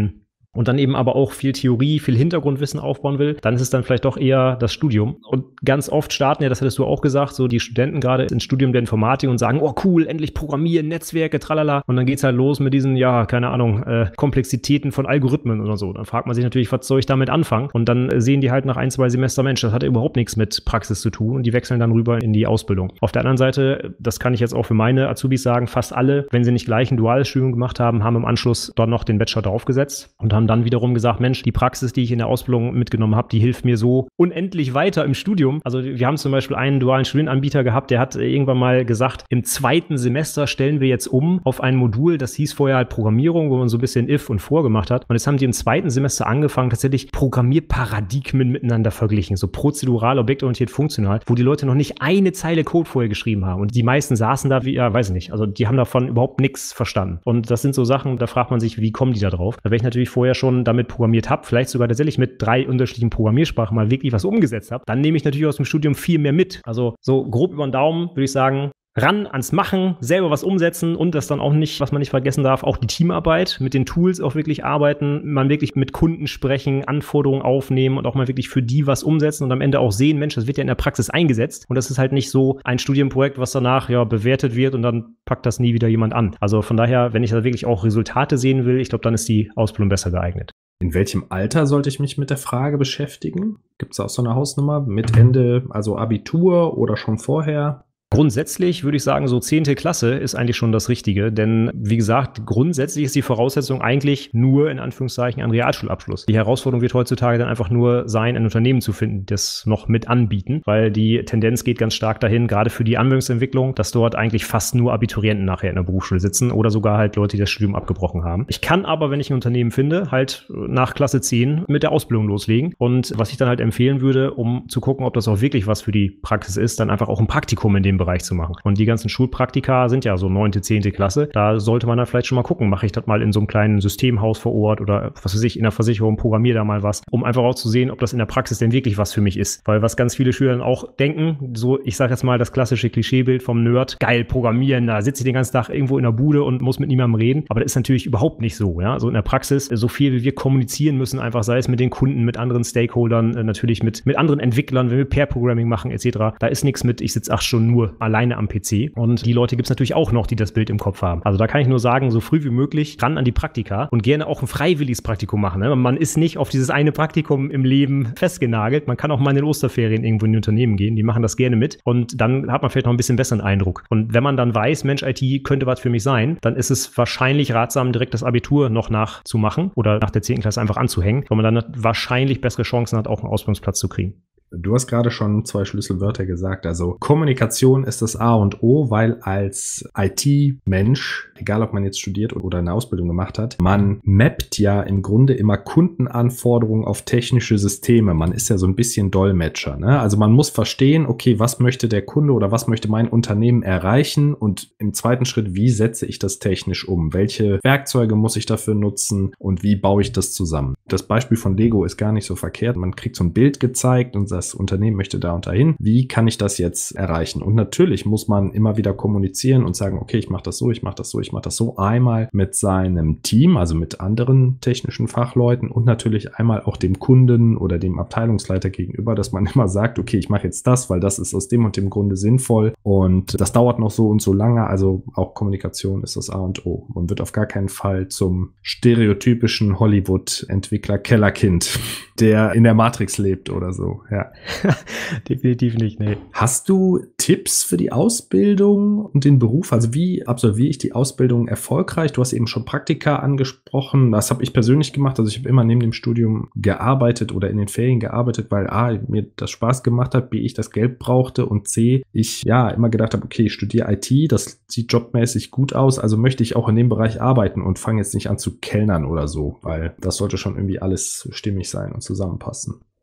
und dann eben aber auch viel Theorie, viel Hintergrundwissen aufbauen will, dann ist es dann vielleicht doch eher das Studium. Und ganz oft starten ja, das hattest du auch gesagt, so die Studenten gerade ins Studium der Informatik und sagen, oh cool, endlich Programmieren, Netzwerke, tralala. Und dann geht's halt los mit diesen, ja, keine Ahnung, Komplexitäten von Algorithmen oder so. Dann fragt man sich natürlich, was soll ich damit anfangen? Und dann sehen die halt nach 1, 2 Semester, Mensch, das hat überhaupt nichts mit Praxis zu tun und die wechseln dann rüber in die Ausbildung. Auf der anderen Seite, das kann ich jetzt auch für meine Azubis sagen, fast alle, wenn sie nicht gleich ein duales Studium gemacht haben, haben im Anschluss dort noch den Bachelor draufgesetzt und haben dann wiederum gesagt, Mensch, die Praxis, die ich in der Ausbildung mitgenommen habe, die hilft mir so unendlich weiter im Studium. Also wir haben zum Beispiel einen dualen Studienanbieter gehabt, der hat irgendwann mal gesagt, im 2. Semester stellen wir jetzt um auf ein Modul, das hieß vorher halt Programmierung, wo man so ein bisschen if und for gemacht hat. Und jetzt haben die im 2. Semester angefangen, tatsächlich Programmierparadigmen miteinander verglichen, so prozedural, objektorientiert, funktional, wo die Leute noch nicht eine Zeile Code vorher geschrieben haben. Und die meisten saßen da wie, ja, weiß ich nicht, also die haben davon überhaupt nichts verstanden. Und das sind so Sachen, da fragt man sich, wie kommen die da drauf? Wenn ich natürlich vorher schon damit programmiert habe, vielleicht sogar tatsächlich mit 3 unterschiedlichen Programmiersprachen mal wirklich was umgesetzt habe, dann nehme ich natürlich aus dem Studium viel mehr mit. Also so grob über den Daumen würde ich sagen, ran ans Machen, selber was umsetzen und das dann auch nicht, was man nicht vergessen darf, auch die Teamarbeit, mit den Tools auch wirklich arbeiten, man wirklich mit Kunden sprechen, Anforderungen aufnehmen und auch mal wirklich für die was umsetzen und am Ende auch sehen, Mensch, das wird ja in der Praxis eingesetzt und das ist halt nicht so ein Studienprojekt, was danach ja bewertet wird und dann packt das nie wieder jemand an. Also von daher, wenn ich da wirklich auch Resultate sehen will, ich glaube, dann ist die Ausbildung besser geeignet. In welchem Alter sollte ich mich mit der Frage beschäftigen? Gibt es auch so eine Hausnummer mit Ende, also Abitur oder schon vorher? Grundsätzlich würde ich sagen, so 10. Klasse ist eigentlich schon das Richtige, denn wie gesagt, grundsätzlich ist die Voraussetzung eigentlich nur in Anführungszeichen ein Realschulabschluss. Die Herausforderung wird heutzutage dann einfach nur sein, ein Unternehmen zu finden, das noch mit anbieten, weil die Tendenz geht ganz stark dahin, gerade für die Anwendungsentwicklung, dass dort eigentlich fast nur Abiturienten nachher in der Berufsschule sitzen oder sogar halt Leute, die das Studium abgebrochen haben. Ich kann aber, wenn ich ein Unternehmen finde, halt nach Klasse 10 mit der Ausbildung loslegen und was ich dann halt empfehlen würde, um zu gucken, ob das auch wirklich was für die Praxis ist, dann einfach auch ein Praktikum in dem Bereich zu machen. Und die ganzen Schulpraktika sind ja so 9., 10. Klasse. Da sollte man dann vielleicht schon mal gucken, mache ich das mal in so einem kleinen Systemhaus vor Ort oder was weiß ich, in der Versicherung, programmiere da mal was, um einfach auch zu sehen, ob das in der Praxis denn wirklich was für mich ist. Weil was ganz viele Schüler dann auch denken, so ich sage jetzt mal das klassische Klischeebild vom Nerd, geil programmieren, da sitze ich den ganzen Tag irgendwo in der Bude und muss mit niemandem reden. Aber das ist natürlich überhaupt nicht so. Ja? So in der Praxis, so viel wie wir kommunizieren müssen, einfach sei es mit den Kunden, mit anderen Stakeholdern, natürlich mit anderen Entwicklern, wenn wir Pair-Programming machen etc. Da ist nichts mit, ich sitze 8 Stunden nur alleine am PC. Und die Leute gibt es natürlich auch noch, die das Bild im Kopf haben. Also da kann ich nur sagen, so früh wie möglich ran an die Praktika und gerne auch ein freiwilliges Praktikum machen. Ne? Man ist nicht auf dieses eine Praktikum im Leben festgenagelt. Man kann auch mal in den Osterferien irgendwo in ein Unternehmen gehen. Die machen das gerne mit. Und dann hat man vielleicht noch ein bisschen besseren Eindruck. Und wenn man dann weiß, Mensch, IT könnte was für mich sein, dann ist es wahrscheinlich ratsam, direkt das Abitur noch nachzumachen oder nach der 10. Klasse einfach anzuhängen, weil man dann wahrscheinlich bessere Chancen hat, auch einen Ausbildungsplatz zu kriegen. Du hast gerade schon 2 Schlüsselwörter gesagt. Also Kommunikation ist das A und O, weil als IT-Mensch, egal ob man jetzt studiert oder eine Ausbildung gemacht hat, man mappt ja im Grunde immer Kundenanforderungen auf technische Systeme. Man ist ja so ein bisschen Dolmetscher, ne? Also man muss verstehen, okay, was möchte der Kunde oder was möchte mein Unternehmen erreichen und im zweiten Schritt, wie setze ich das technisch um? Welche Werkzeuge muss ich dafür nutzen und wie baue ich das zusammen? Das Beispiel von Lego ist gar nicht so verkehrt. Man kriegt so ein Bild gezeigt und das Unternehmen möchte da und dahin. Wie kann ich das jetzt erreichen? Und natürlich muss man immer wieder kommunizieren und sagen, okay, ich mache das so, ich mache das so, ich mache das so. Einmal mit seinem Team, also mit anderen technischen Fachleuten und natürlich einmal auch dem Kunden oder dem Abteilungsleiter gegenüber, dass man immer sagt, okay, ich mache jetzt das, weil das ist aus dem und dem Grunde sinnvoll und das dauert noch so und so lange. Also auch Kommunikation ist das A und O. Man wird auf gar keinen Fall zum stereotypischen Hollywood-Entwickler Kellerkind, der in der Matrix lebt oder so, ja. Definitiv nicht, nee. Hast du Tipps für die Ausbildung und den Beruf? Also wie absolviere ich die Ausbildung erfolgreich? Du hast eben schon Praktika angesprochen. Das habe ich persönlich gemacht. Also ich habe immer neben dem Studium gearbeitet oder in den Ferien gearbeitet, weil A, mir das Spaß gemacht hat, B, ich das Geld brauchte und C, ich ja immer gedacht habe, okay, ich studiere IT, das sieht jobmäßig gut aus, also möchte ich auch in dem Bereich arbeiten und fange jetzt nicht an zu kellnern oder so, weil das sollte schon irgendwie alles stimmig sein und zusammenpassen.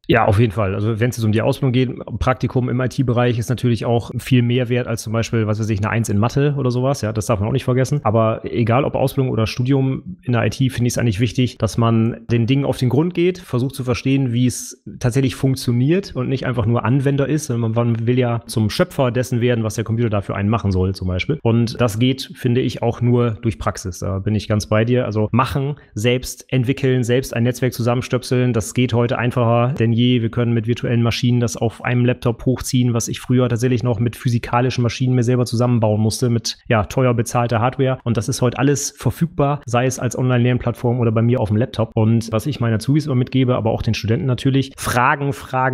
Ja, auf jeden Fall. Also wenn es jetzt um die Ausbildung geht, Praktikum im IT-Bereich ist natürlich auch viel mehr wert als zum Beispiel, was weiß ich, eine 1 in Mathe oder sowas. Ja, das darf man auch nicht vergessen. Aber egal ob Ausbildung oder Studium in der IT, finde ich es eigentlich wichtig, dass man den Dingen auf den Grund geht, versucht zu verstehen, wie es tatsächlich funktioniert und nicht einfach nur Anwender ist. Man will ja zum Schöpfer dessen werden, was der Computer da für einen machen soll zum Beispiel. Und das geht, finde ich, auch nur durch Praxis. Da bin ich ganz bei dir. Also machen, selbst entwickeln, selbst ein Netzwerk zusammenstöpseln, das geht heute einfacher denn je. Wir können mit virtuellen Maschinen das auf einem Laptop hochziehen, was ich früher tatsächlich noch mit physikalischen Maschinen mir selber zusammenbauen musste, mit teuer bezahlter Hardware. Und das ist heute alles verfügbar, sei es als Online-Lernplattform oder bei mir auf dem Laptop. Und was ich meinen Azubis immer mitgebe, aber auch den Studenten natürlich, Fragen.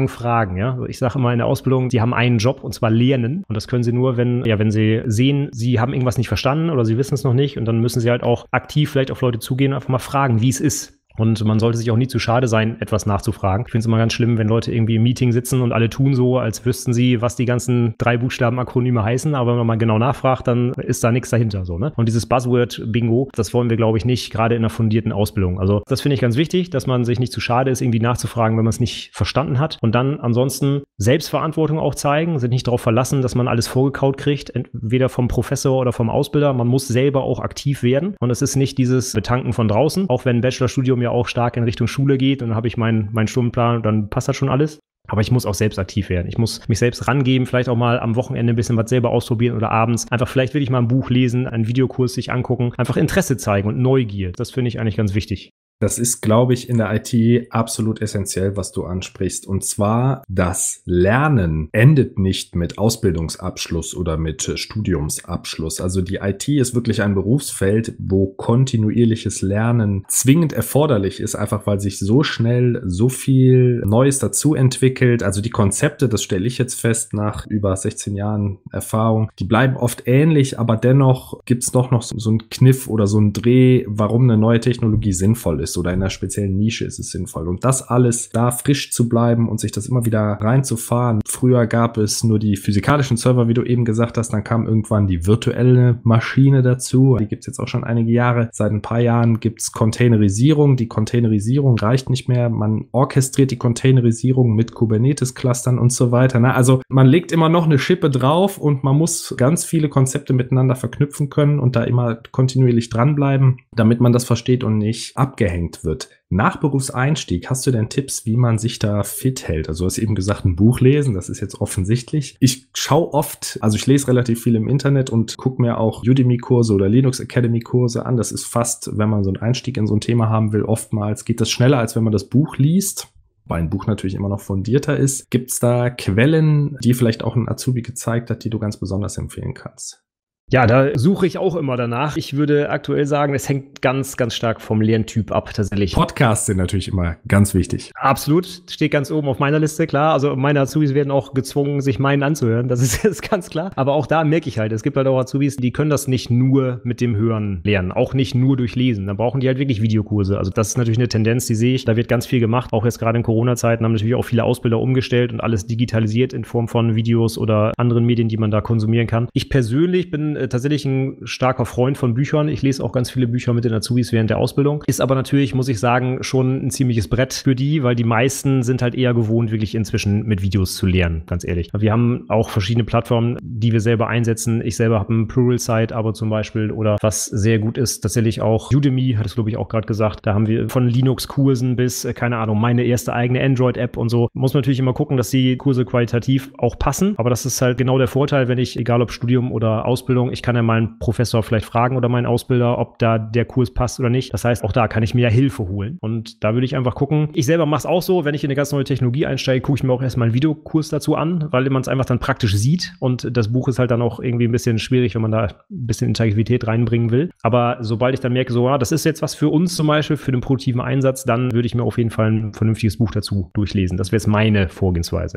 Ja? Ich sage immer in der Ausbildung, die haben einen Job und zwar lernen. Und das können sie nur, wenn sie sehen, sie haben irgendwas nicht verstanden oder sie wissen es noch nicht. Und dann müssen sie halt auch aktiv vielleicht auf Leute zugehen und einfach mal fragen, wie es ist. Und man sollte sich auch nie zu schade sein, etwas nachzufragen. Ich finde es immer ganz schlimm, wenn Leute irgendwie im Meeting sitzen und alle tun so, als wüssten sie, was die ganzen 3 Buchstaben-Akronyme heißen. Aber wenn man mal genau nachfragt, dann ist da nichts dahinter. So, ne? Und dieses Buzzword-Bingo, das wollen wir, glaube ich, nicht, gerade in einer fundierten Ausbildung. Also das finde ich ganz wichtig, dass man sich nicht zu schade ist, irgendwie nachzufragen, wenn man es nicht verstanden hat. Und dann ansonsten Selbstverantwortung auch zeigen, sind nicht darauf verlassen, dass man alles vorgekaut kriegt, entweder vom Professor oder vom Ausbilder. Man muss selber auch aktiv werden. Und es ist nicht dieses Betanken von draußen, auch wenn ein Bachelorstudium ja auch stark in Richtung Schule geht und dann habe ich meinen Stundenplan und dann passt das schon alles. Aber ich muss auch selbst aktiv werden. Ich muss mich selbst rangeben, vielleicht auch mal am Wochenende ein bisschen was selber ausprobieren oder abends. Einfach vielleicht will ich mal ein Buch lesen, einen Videokurs sich angucken. Einfach Interesse zeigen und Neugier. Das finde ich eigentlich ganz wichtig. Das ist, glaube ich, in der IT absolut essentiell, was du ansprichst. Und zwar, das Lernen endet nicht mit Ausbildungsabschluss oder mit Studiumsabschluss. Also die IT ist wirklich ein Berufsfeld, wo kontinuierliches Lernen zwingend erforderlich ist, einfach weil sich so schnell so viel Neues dazu entwickelt. Also die Konzepte, das stelle ich jetzt fest nach über 16 Jahren Erfahrung, die bleiben oft ähnlich, aber dennoch gibt es doch noch so einen Kniff oder so einen Dreh, warum eine neue Technologie sinnvoll ist. Oder in einer speziellen Nische ist es sinnvoll. Und das alles, da frisch zu bleiben und sich das immer wieder reinzufahren. Früher gab es nur die physikalischen Server, wie du eben gesagt hast, dann kam irgendwann die virtuelle Maschine dazu. Die gibt es jetzt auch schon einige Jahre. Seit ein paar Jahren gibt es Containerisierung. Die Containerisierung reicht nicht mehr. Man orchestriert die Containerisierung mit Kubernetes-Clustern und so weiter. Also man legt immer noch eine Schippe drauf und man muss ganz viele Konzepte miteinander verknüpfen können und da immer kontinuierlich dranbleiben, damit man das versteht und nicht abgehängt wird. Nach Berufseinstieg, hast du denn Tipps, wie man sich da fit hält? Also du hast eben gesagt, ein Buch lesen, das ist jetzt offensichtlich. Ich schaue oft, also ich lese relativ viel im Internet und gucke mir auch Udemy-Kurse oder Linux Academy-Kurse an. Das ist fast, wenn man so einen Einstieg in so ein Thema haben will, oftmals geht das schneller, als wenn man das Buch liest. Weil ein Buch natürlich immer noch fundierter ist. Gibt es da Quellen, die vielleicht auch ein Azubi gezeigt hat, die du ganz besonders empfehlen kannst? Ja, da suche ich auch immer danach. Ich würde aktuell sagen, es hängt ganz, ganz stark vom Lerntyp ab, tatsächlich. Podcasts sind natürlich immer ganz wichtig. Absolut, steht ganz oben auf meiner Liste, klar. Also meine Azubis werden auch gezwungen, sich meinen anzuhören, das ist ganz klar. Aber auch da merke ich halt, es gibt halt auch Azubis, die können das nicht nur mit dem Hören lernen, auch nicht nur durch Lesen. Da brauchen die halt wirklich Videokurse. Also das ist natürlich eine Tendenz, die sehe ich. Da wird ganz viel gemacht. Auch jetzt gerade in Corona-Zeiten haben natürlich auch viele Ausbilder umgestellt und alles digitalisiert in Form von Videos oder anderen Medien, die man da konsumieren kann. Ich persönlich bin tatsächlich ein starker Freund von Büchern. Ich lese auch ganz viele Bücher mit den Azubis während der Ausbildung. Ist aber natürlich, muss ich sagen, schon ein ziemliches Brett für die, weil die meisten sind halt eher gewohnt, wirklich inzwischen mit Videos zu lernen, ganz ehrlich. Wir haben auch verschiedene Plattformen, die wir selber einsetzen. Ich selber habe ein Pluralsight, aber zum Beispiel, oder was sehr gut ist, tatsächlich auch Udemy, hat es glaube ich auch gerade gesagt. Da haben wir von Linux-Kursen bis, keine Ahnung, meine erste eigene Android-App und so. Muss man natürlich immer gucken, dass die Kurse qualitativ auch passen. Aber das ist halt genau der Vorteil, wenn ich, egal ob Studium oder Ausbildung, ich kann ja meinen Professor vielleicht fragen oder meinen Ausbilder, ob da der Kurs passt oder nicht. Das heißt, auch da kann ich mir ja Hilfe holen. Und da würde ich einfach gucken. Ich selber mache es auch so, wenn ich in eine ganz neue Technologie einsteige, gucke ich mir auch erstmal einen Videokurs dazu an, weil man es einfach dann praktisch sieht. Und das Buch ist halt dann auch irgendwie ein bisschen schwierig, wenn man da ein bisschen Interaktivität reinbringen will. Aber sobald ich dann merke, so, ja, das ist jetzt was für uns zum Beispiel, für den produktiven Einsatz, dann würde ich mir auf jeden Fall ein vernünftiges Buch dazu durchlesen. Das wäre jetzt meine Vorgehensweise, ja.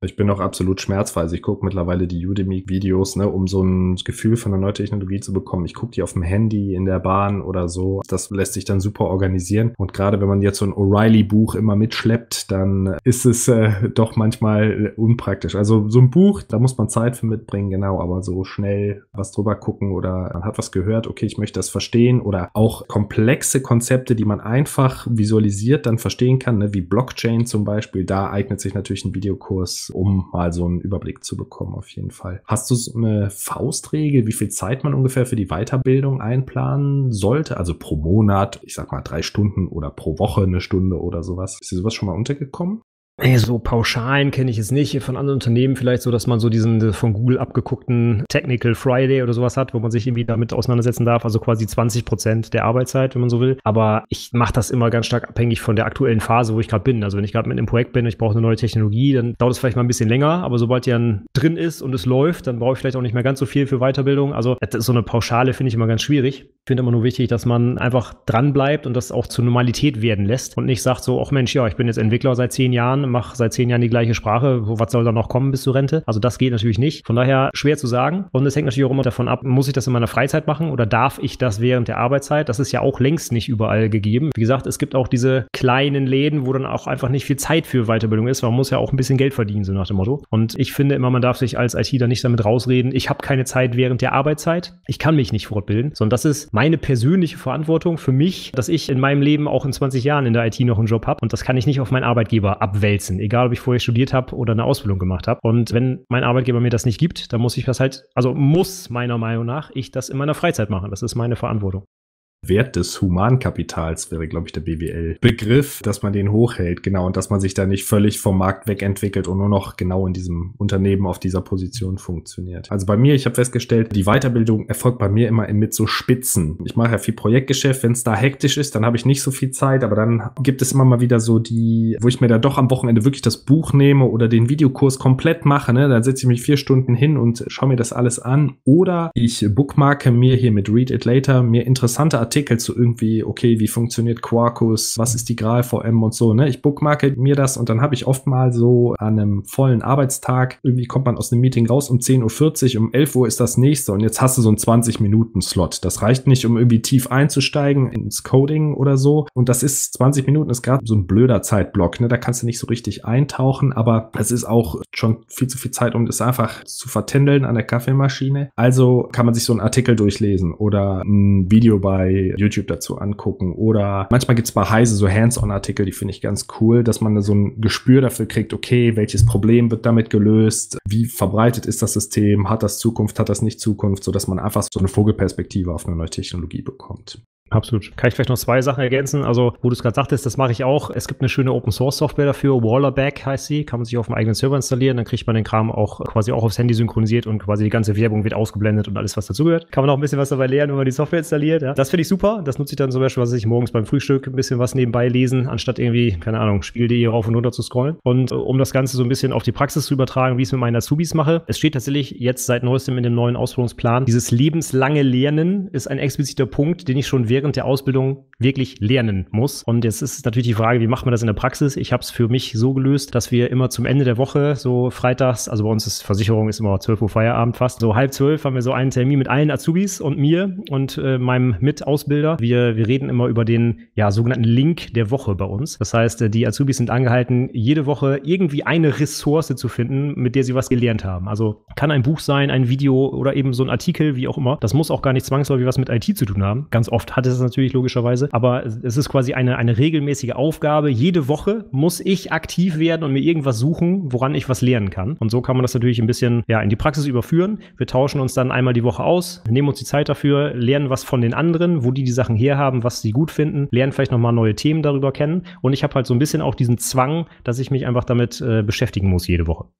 Ich bin auch absolut schmerzfrei. Also ich gucke mittlerweile die Udemy-Videos, ne, um so ein Gefühl von der neuen Technologie zu bekommen. Ich gucke die auf dem Handy, in der Bahn oder so. Das lässt sich dann super organisieren. Und gerade wenn man jetzt so ein O'Reilly-Buch immer mitschleppt, dann ist es doch manchmal unpraktisch. Also so ein Buch, da muss man Zeit für mitbringen, genau. Aber so schnell was drüber gucken oder man hat was gehört, okay, ich möchte das verstehen. Oder auch komplexe Konzepte, die man einfach visualisiert dann verstehen kann, ne, wie Blockchain zum Beispiel. Da eignet sich natürlich ein Videokurs, um mal so einen Überblick zu bekommen, auf jeden Fall. Hast du so eine Faustregel, wie viel Zeit man ungefähr für die Weiterbildung einplanen sollte? Also pro Monat, ich sag mal 3 Stunden oder pro Woche 1 Stunde oder sowas. Ist dir sowas schon mal untergekommen? So Pauschalen kenne ich es nicht. Von anderen Unternehmen vielleicht so, dass man so diesen von Google abgeguckten Technical Friday oder sowas hat, wo man sich irgendwie damit auseinandersetzen darf. Also quasi 20% der Arbeitszeit, wenn man so will. Aber ich mache das immer ganz stark abhängig von der aktuellen Phase, wo ich gerade bin. Also wenn ich gerade mit einem Projekt bin, ich brauche eine neue Technologie, dann dauert es vielleicht mal ein bisschen länger. Aber sobald die dann drin ist und es läuft, dann brauche ich vielleicht auch nicht mehr ganz so viel für Weiterbildung. Also so eine Pauschale finde ich immer ganz schwierig. Ich finde immer nur wichtig, dass man einfach dran bleibt und das auch zur Normalität werden lässt und nicht sagt so, ach Mensch, ja, ich bin jetzt Entwickler seit 10 Jahren, mache seit 10 Jahren die gleiche Sprache, was soll da noch kommen bis zur Rente? Also das geht natürlich nicht. Von daher schwer zu sagen. Und es hängt natürlich auch immer davon ab, muss ich das in meiner Freizeit machen oder darf ich das während der Arbeitszeit? Das ist ja auch längst nicht überall gegeben. Wie gesagt, es gibt auch diese kleinen Läden, wo dann auch einfach nicht viel Zeit für Weiterbildung ist. Man muss ja auch ein bisschen Geld verdienen, so nach dem Motto. Und ich finde immer, man darf sich als ITler nicht damit rausreden, ich habe keine Zeit während der Arbeitszeit, ich kann mich nicht fortbilden, sondern das ist meine persönliche Verantwortung für mich, dass ich in meinem Leben auch in 20 Jahren in der IT noch einen Job habe und das kann ich nicht auf meinen Arbeitgeber abwälzen, egal ob ich vorher studiert habe oder eine Ausbildung gemacht habe. Und wenn mein Arbeitgeber mir das nicht gibt, dann muss ich das halt, also muss meiner Meinung nach ich das in meiner Freizeit machen. Das ist meine Verantwortung. Wert des Humankapitals wäre, glaube ich, der BWL-Begriff, dass man den hochhält, genau, und dass man sich da nicht völlig vom Markt wegentwickelt und nur noch genau in diesem Unternehmen auf dieser Position funktioniert. Also bei mir, ich habe festgestellt, die Weiterbildung erfolgt bei mir immer mit so Spitzen. Ich mache ja viel Projektgeschäft, wenn es da hektisch ist, dann habe ich nicht so viel Zeit, aber dann gibt es immer mal wieder so die, wo ich mir da doch am Wochenende wirklich das Buch nehme oder den Videokurs komplett mache, ne, dann setze ich mich 4 Stunden hin und schaue mir das alles an oder ich bookmarke mir hier mit Read It Later mir interessante Artikel zu irgendwie, okay, wie funktioniert Quarkus, was ist die GraalVM und so, ne? Ich bookmarke mir das und dann habe ich oft mal so an einem vollen Arbeitstag, irgendwie kommt man aus einem Meeting raus um 10:40 Uhr, um 11 Uhr ist das nächste und jetzt hast du so einen 20-Minuten-Slot. Das reicht nicht, um irgendwie tief einzusteigen ins Coding oder so und das ist, 20 Minuten ist gerade so ein blöder Zeitblock, ne? Da kannst du nicht so richtig eintauchen, aber es ist auch schon viel zu viel Zeit, um das einfach zu vertändeln an der Kaffeemaschine. Also kann man sich so einen Artikel durchlesen oder ein Video bei YouTube dazu angucken oder manchmal gibt es bei Heise so Hands-on-Artikel, die finde ich ganz cool, dass man so ein Gespür dafür kriegt, okay, welches Problem wird damit gelöst, wie verbreitet ist das System, hat das Zukunft, hat das nicht Zukunft, sodass man einfach so eine Vogelperspektive auf eine neue Technologie bekommt. Absolut. Kann ich vielleicht noch 2 Sachen ergänzen? Also, wo du es gerade sagtest, das mache ich auch. Es gibt eine schöne Open-Source-Software dafür. Wallerback heißt sie. Kann man sich auf dem eigenen Server installieren. Dann kriegt man den Kram auch quasi auch aufs Handy synchronisiert und quasi die ganze Werbung wird ausgeblendet und alles, was dazugehört. Kann man auch ein bisschen was dabei lernen, wenn man die Software installiert. Ja. Das finde ich super. Das nutze ich dann zum Beispiel, was ich morgens beim Frühstück ein bisschen was nebenbei lesen, anstatt irgendwie, keine Ahnung, Spiel.de rauf und runter zu scrollen. Und um das Ganze so ein bisschen auf die Praxis zu übertragen, wie ich es mit meinen Azubis mache. Es steht tatsächlich jetzt seit neuestem in dem neuen Ausbildungsplan. Dieses lebenslange Lernen ist ein expliziter Punkt, den ich schon während der Ausbildung wirklich lernen muss. Und jetzt ist natürlich die Frage, wie macht man das in der Praxis? Ich habe es für mich so gelöst, dass wir immer zum Ende der Woche, so freitags, also bei uns ist Versicherung ist immer 12 Uhr Feierabend fast, so 11:30 haben wir so einen Termin mit allen Azubis und mir und meinem Mitausbilder. Wir reden immer über den sogenannten Link der Woche bei uns. Das heißt, die Azubis sind angehalten, jede Woche irgendwie eine Ressource zu finden, mit der sie was gelernt haben. Also kann ein Buch sein, ein Video oder eben so ein Artikel, wie auch immer. Das muss auch gar nicht zwangsläufig was mit IT zu tun haben. Ganz oft hat es natürlich logischerweise. Aber es ist quasi eine regelmäßige Aufgabe. Jede Woche muss ich aktiv werden und mir irgendwas suchen, woran ich was lernen kann. Und so kann man das natürlich ein bisschen in die Praxis überführen. Wir tauschen uns dann einmal die Woche aus, nehmen uns die Zeit dafür, lernen was von den anderen, wo die Sachen herhaben, was sie gut finden, lernen vielleicht nochmal neue Themen darüber kennen. Und ich habe halt so ein bisschen auch diesen Zwang, dass ich mich einfach damit beschäftigen muss jede Woche.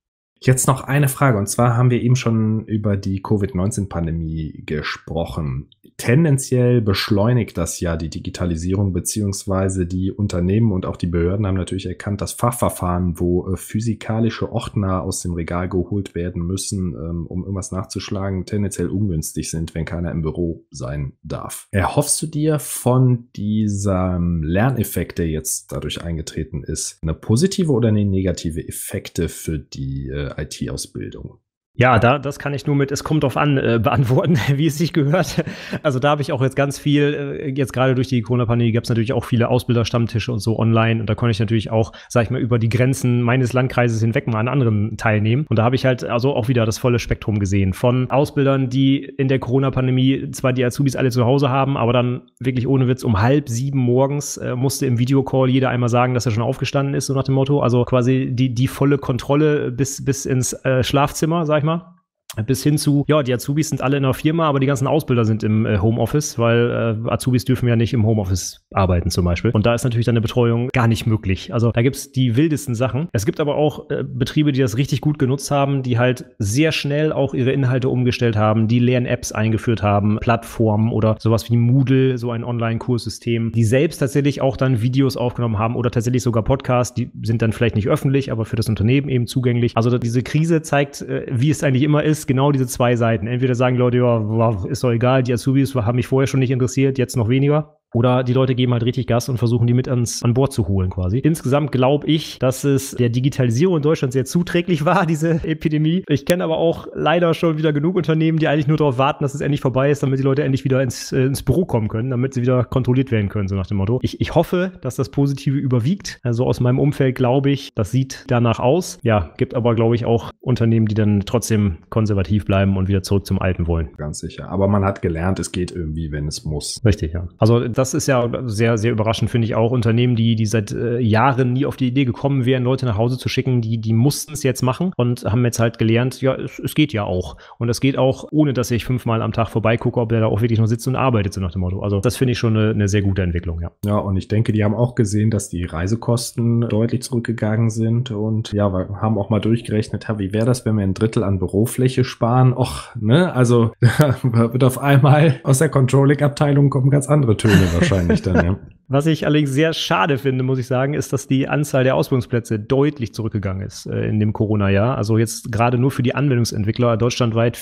Jetzt noch eine Frage, und zwar haben wir eben schon über die Covid-19-Pandemie gesprochen. Tendenziell beschleunigt das ja die Digitalisierung, beziehungsweise die Unternehmen und auch die Behörden haben natürlich erkannt, dass Fachverfahren, wo physikalische Ordner aus dem Regal geholt werden müssen, um irgendwas nachzuschlagen, tendenziell ungünstig sind, wenn keiner im Büro sein darf. Erhoffst du dir von diesem Lerneffekt, der jetzt dadurch eingetreten ist, eine positive oder eine negative Effekte für die IT-Ausbildung? Ja, das kann ich nur mit "Es kommt drauf an" beantworten, wie es sich gehört. Also da habe ich auch jetzt ganz viel, jetzt gerade durch die Corona-Pandemie gab es natürlich auch viele Ausbilderstammtische und so online und da konnte ich natürlich auch, sag ich mal, über die Grenzen meines Landkreises hinweg mal an anderen teilnehmen. Und da habe ich halt also auch wieder das volle Spektrum gesehen von Ausbildern, die in der Corona-Pandemie zwar die Azubis alle zu Hause haben, aber dann wirklich ohne Witz um 6:30 morgens musste im Videocall jeder einmal sagen, dass er schon aufgestanden ist, so nach dem Motto. Also quasi die volle Kontrolle bis ins Schlafzimmer, sag ich mal. Bis hin zu, ja, die Azubis sind alle in der Firma, aber die ganzen Ausbilder sind im Homeoffice, weil Azubis dürfen ja nicht im Homeoffice arbeiten zum Beispiel. Und da ist natürlich dann eine Betreuung gar nicht möglich. Also da gibt's die wildesten Sachen. Es gibt aber auch Betriebe, die das richtig gut genutzt haben, die halt sehr schnell auch ihre Inhalte umgestellt haben, die Lern-Apps eingeführt haben, Plattformen oder sowas wie Moodle, so ein Online-Kurssystem, die selbst tatsächlich auch dann Videos aufgenommen haben oder tatsächlich sogar Podcasts, die sind dann vielleicht nicht öffentlich, aber für das Unternehmen eben zugänglich. Also diese Krise zeigt, wie es eigentlich immer ist, genau diese zwei Seiten. Entweder sagen die Leute, ja, ist doch egal, die Azubis haben mich vorher schon nicht interessiert, jetzt noch weniger. Oder die Leute geben halt richtig Gas und versuchen, die mit an Bord zu holen quasi. Insgesamt glaube ich, dass es der Digitalisierung in Deutschland sehr zuträglich war, diese Epidemie. Ich kenne aber auch leider schon wieder genug Unternehmen, die eigentlich nur darauf warten, dass es endlich vorbei ist, damit die Leute endlich wieder ins Büro kommen können, damit sie wieder kontrolliert werden können, so nach dem Motto. Ich hoffe, dass das Positive überwiegt. Also aus meinem Umfeld glaube ich, das sieht danach aus. Ja, gibt aber, glaube ich, auch Unternehmen, die dann trotzdem konservativ bleiben und wieder zurück zum Alten wollen. Ganz sicher. Aber man hat gelernt, es geht irgendwie, wenn es muss. Richtig, ja. Also das ist ja sehr, sehr überraschend, finde ich auch. Unternehmen, die seit Jahren nie auf die Idee gekommen wären, Leute nach Hause zu schicken, die mussten es jetzt machen und haben jetzt halt gelernt, ja, es geht ja auch. Und es geht auch, ohne dass ich 5-mal am Tag vorbeigucke, ob der da auch wirklich noch sitzt und arbeitet, so nach dem Motto. Also das finde ich schon eine sehr gute Entwicklung, ja. Ja, und ich denke, die haben auch gesehen, dass die Reisekosten deutlich zurückgegangen sind und ja, wir haben auch mal durchgerechnet, wie wäre das, wenn wir 1/3 an Bürofläche sparen? Och, ne, also wird auf einmal aus der Controlling-Abteilung kommen ganz andere Töne wahrscheinlich dann, ja. Was ich allerdings sehr schade finde, muss ich sagen, ist, dass die Anzahl der Ausbildungsplätze deutlich zurückgegangen ist in dem Corona-Jahr. Also jetzt gerade nur für die Anwendungsentwickler deutschlandweit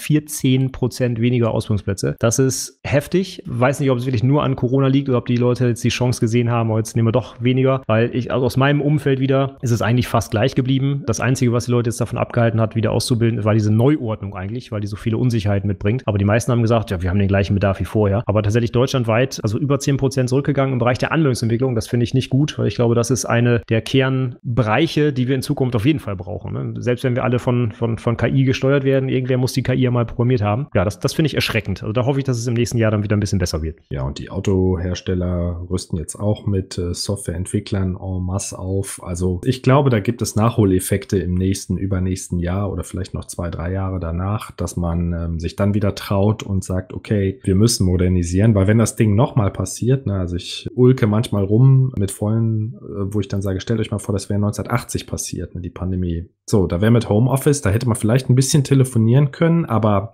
14% weniger Ausbildungsplätze. Das ist heftig. Weiß nicht, ob es wirklich nur an Corona liegt oder ob die Leute jetzt die Chance gesehen haben, aber jetzt nehmen wir doch weniger. Weil also aus meinem Umfeld wieder ist es eigentlich fast gleich geblieben. Das Einzige, was die Leute jetzt davon abgehalten hat, wieder auszubilden, war diese Neuordnung eigentlich, weil die so viele Unsicherheiten mitbringt. Aber die meisten haben gesagt, ja, wir haben den gleichen Bedarf wie vorher. Aber tatsächlich deutschlandweit, also über 10% zurückgegangen im Bereich der Anwendungsentwicklung. Das finde ich nicht gut, weil ich glaube, das ist eine der Kernbereiche, die wir in Zukunft auf jeden Fall brauchen. Ne? Selbst wenn wir alle von KI gesteuert werden, irgendwer muss die KI ja mal programmiert haben. Ja, das finde ich erschreckend. Also da hoffe ich, dass es im nächsten Jahr dann wieder ein bisschen besser wird. Ja, und die Autohersteller rüsten jetzt auch mit Softwareentwicklern en masse auf. Also ich glaube, da gibt es Nachholeffekte im übernächsten Jahr oder vielleicht noch 2-3 Jahre danach, dass man sich dann wieder traut und sagt, okay, wir müssen modernisieren, weil wenn das Ding nochmal passiert, ne, also ich ulke manchmal rum mit vollen, wo ich dann sage, stellt euch mal vor, das wäre 1980 passiert, ne, die Pandemie. So, da wäre mit Homeoffice, da hätte man vielleicht ein bisschen telefonieren können, aber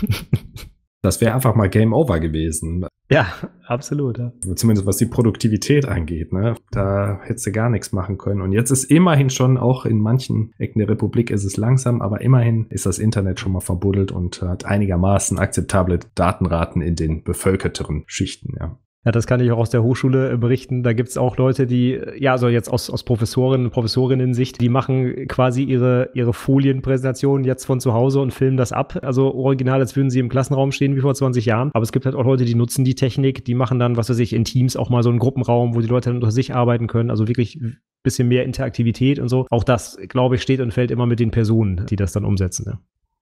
das wäre einfach mal Game Over gewesen. Ja, absolut. Ja. Zumindest was die Produktivität angeht, ne? Da hättest du gar nichts machen können. Und jetzt ist immerhin schon, auch in manchen Ecken der Republik ist es langsam, aber immerhin ist das Internet schon mal verbuddelt und hat einigermaßen akzeptable Datenraten in den bevölkerteren Schichten, ja. Ja, das kann ich auch aus der Hochschule berichten. Da gibt's auch Leute, die, ja, also jetzt aus Professorinnen-Sicht, die machen quasi ihre Folienpräsentation jetzt von zu Hause und filmen das ab. Also original, als würden sie im Klassenraum stehen wie vor 20 Jahren. Aber es gibt halt auch Leute, die nutzen die Technik, die machen dann, was weiß ich, in Teams auch mal so einen Gruppenraum, wo die Leute dann unter sich arbeiten können. Also wirklich ein bisschen mehr Interaktivität und so. Auch das, glaube ich, steht und fällt immer mit den Personen, die das dann umsetzen. Ja.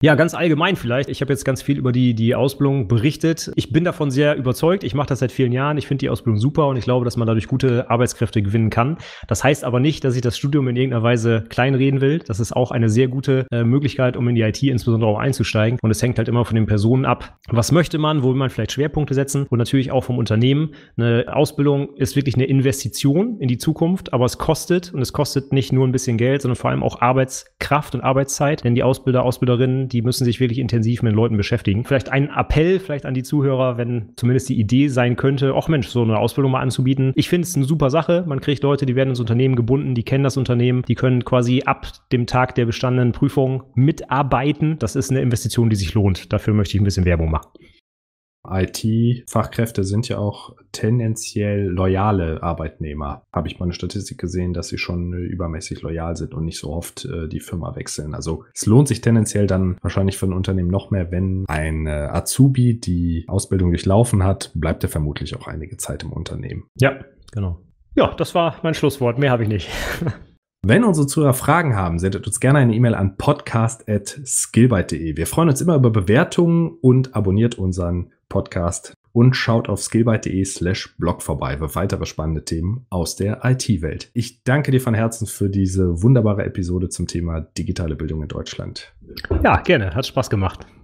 Ja, ganz allgemein vielleicht. Ich habe jetzt ganz viel über die Ausbildung berichtet. Ich bin davon sehr überzeugt. Ich mache das seit vielen Jahren. Ich finde die Ausbildung super und ich glaube, dass man dadurch gute Arbeitskräfte gewinnen kann. Das heißt aber nicht, dass ich das Studium in irgendeiner Weise kleinreden will. Das ist auch eine sehr gute Möglichkeit, um in die IT insbesondere auch einzusteigen. Und es hängt halt immer von den Personen ab. Was möchte man? Wo will man vielleicht Schwerpunkte setzen? Und natürlich auch vom Unternehmen. Eine Ausbildung ist wirklich eine Investition in die Zukunft, aber es kostet. Und es kostet nicht nur ein bisschen Geld, sondern vor allem auch Arbeitskraft und Arbeitszeit. Denn die Ausbilder, Ausbilderinnen, die müssen sich wirklich intensiv mit den Leuten beschäftigen. Vielleicht ein Appell vielleicht an die Zuhörer, wenn zumindest die Idee sein könnte, ach Mensch, so eine Ausbildung mal anzubieten. Ich finde es eine super Sache. Man kriegt Leute, die werden ins Unternehmen gebunden, die kennen das Unternehmen, die können quasi ab dem Tag der bestandenen Prüfung mitarbeiten. Das ist eine Investition, die sich lohnt. Dafür möchte ich ein bisschen Werbung machen. IT-Fachkräfte sind ja auch tendenziell loyale Arbeitnehmer. Habe ich mal eine Statistik gesehen, dass sie schon übermäßig loyal sind und nicht so oft die Firma wechseln. Also es lohnt sich tendenziell dann wahrscheinlich für ein Unternehmen noch mehr, wenn ein Azubi die Ausbildung durchlaufen hat, bleibt er vermutlich auch einige Zeit im Unternehmen. Ja, genau. Ja, das war mein Schlusswort. Mehr habe ich nicht. Wenn unsere Zuhörer Fragen haben, sendet uns gerne eine E-Mail an podcast@skillbyte.de. Wir freuen uns immer über Bewertungen und abonniert unseren Podcast und schaut auf skillbyte.de/blog vorbei für weitere spannende Themen aus der IT-Welt. Ich danke dir von Herzen für diese wunderbare Episode zum Thema digitale Bildung in Deutschland. Ja, gerne. Hat Spaß gemacht.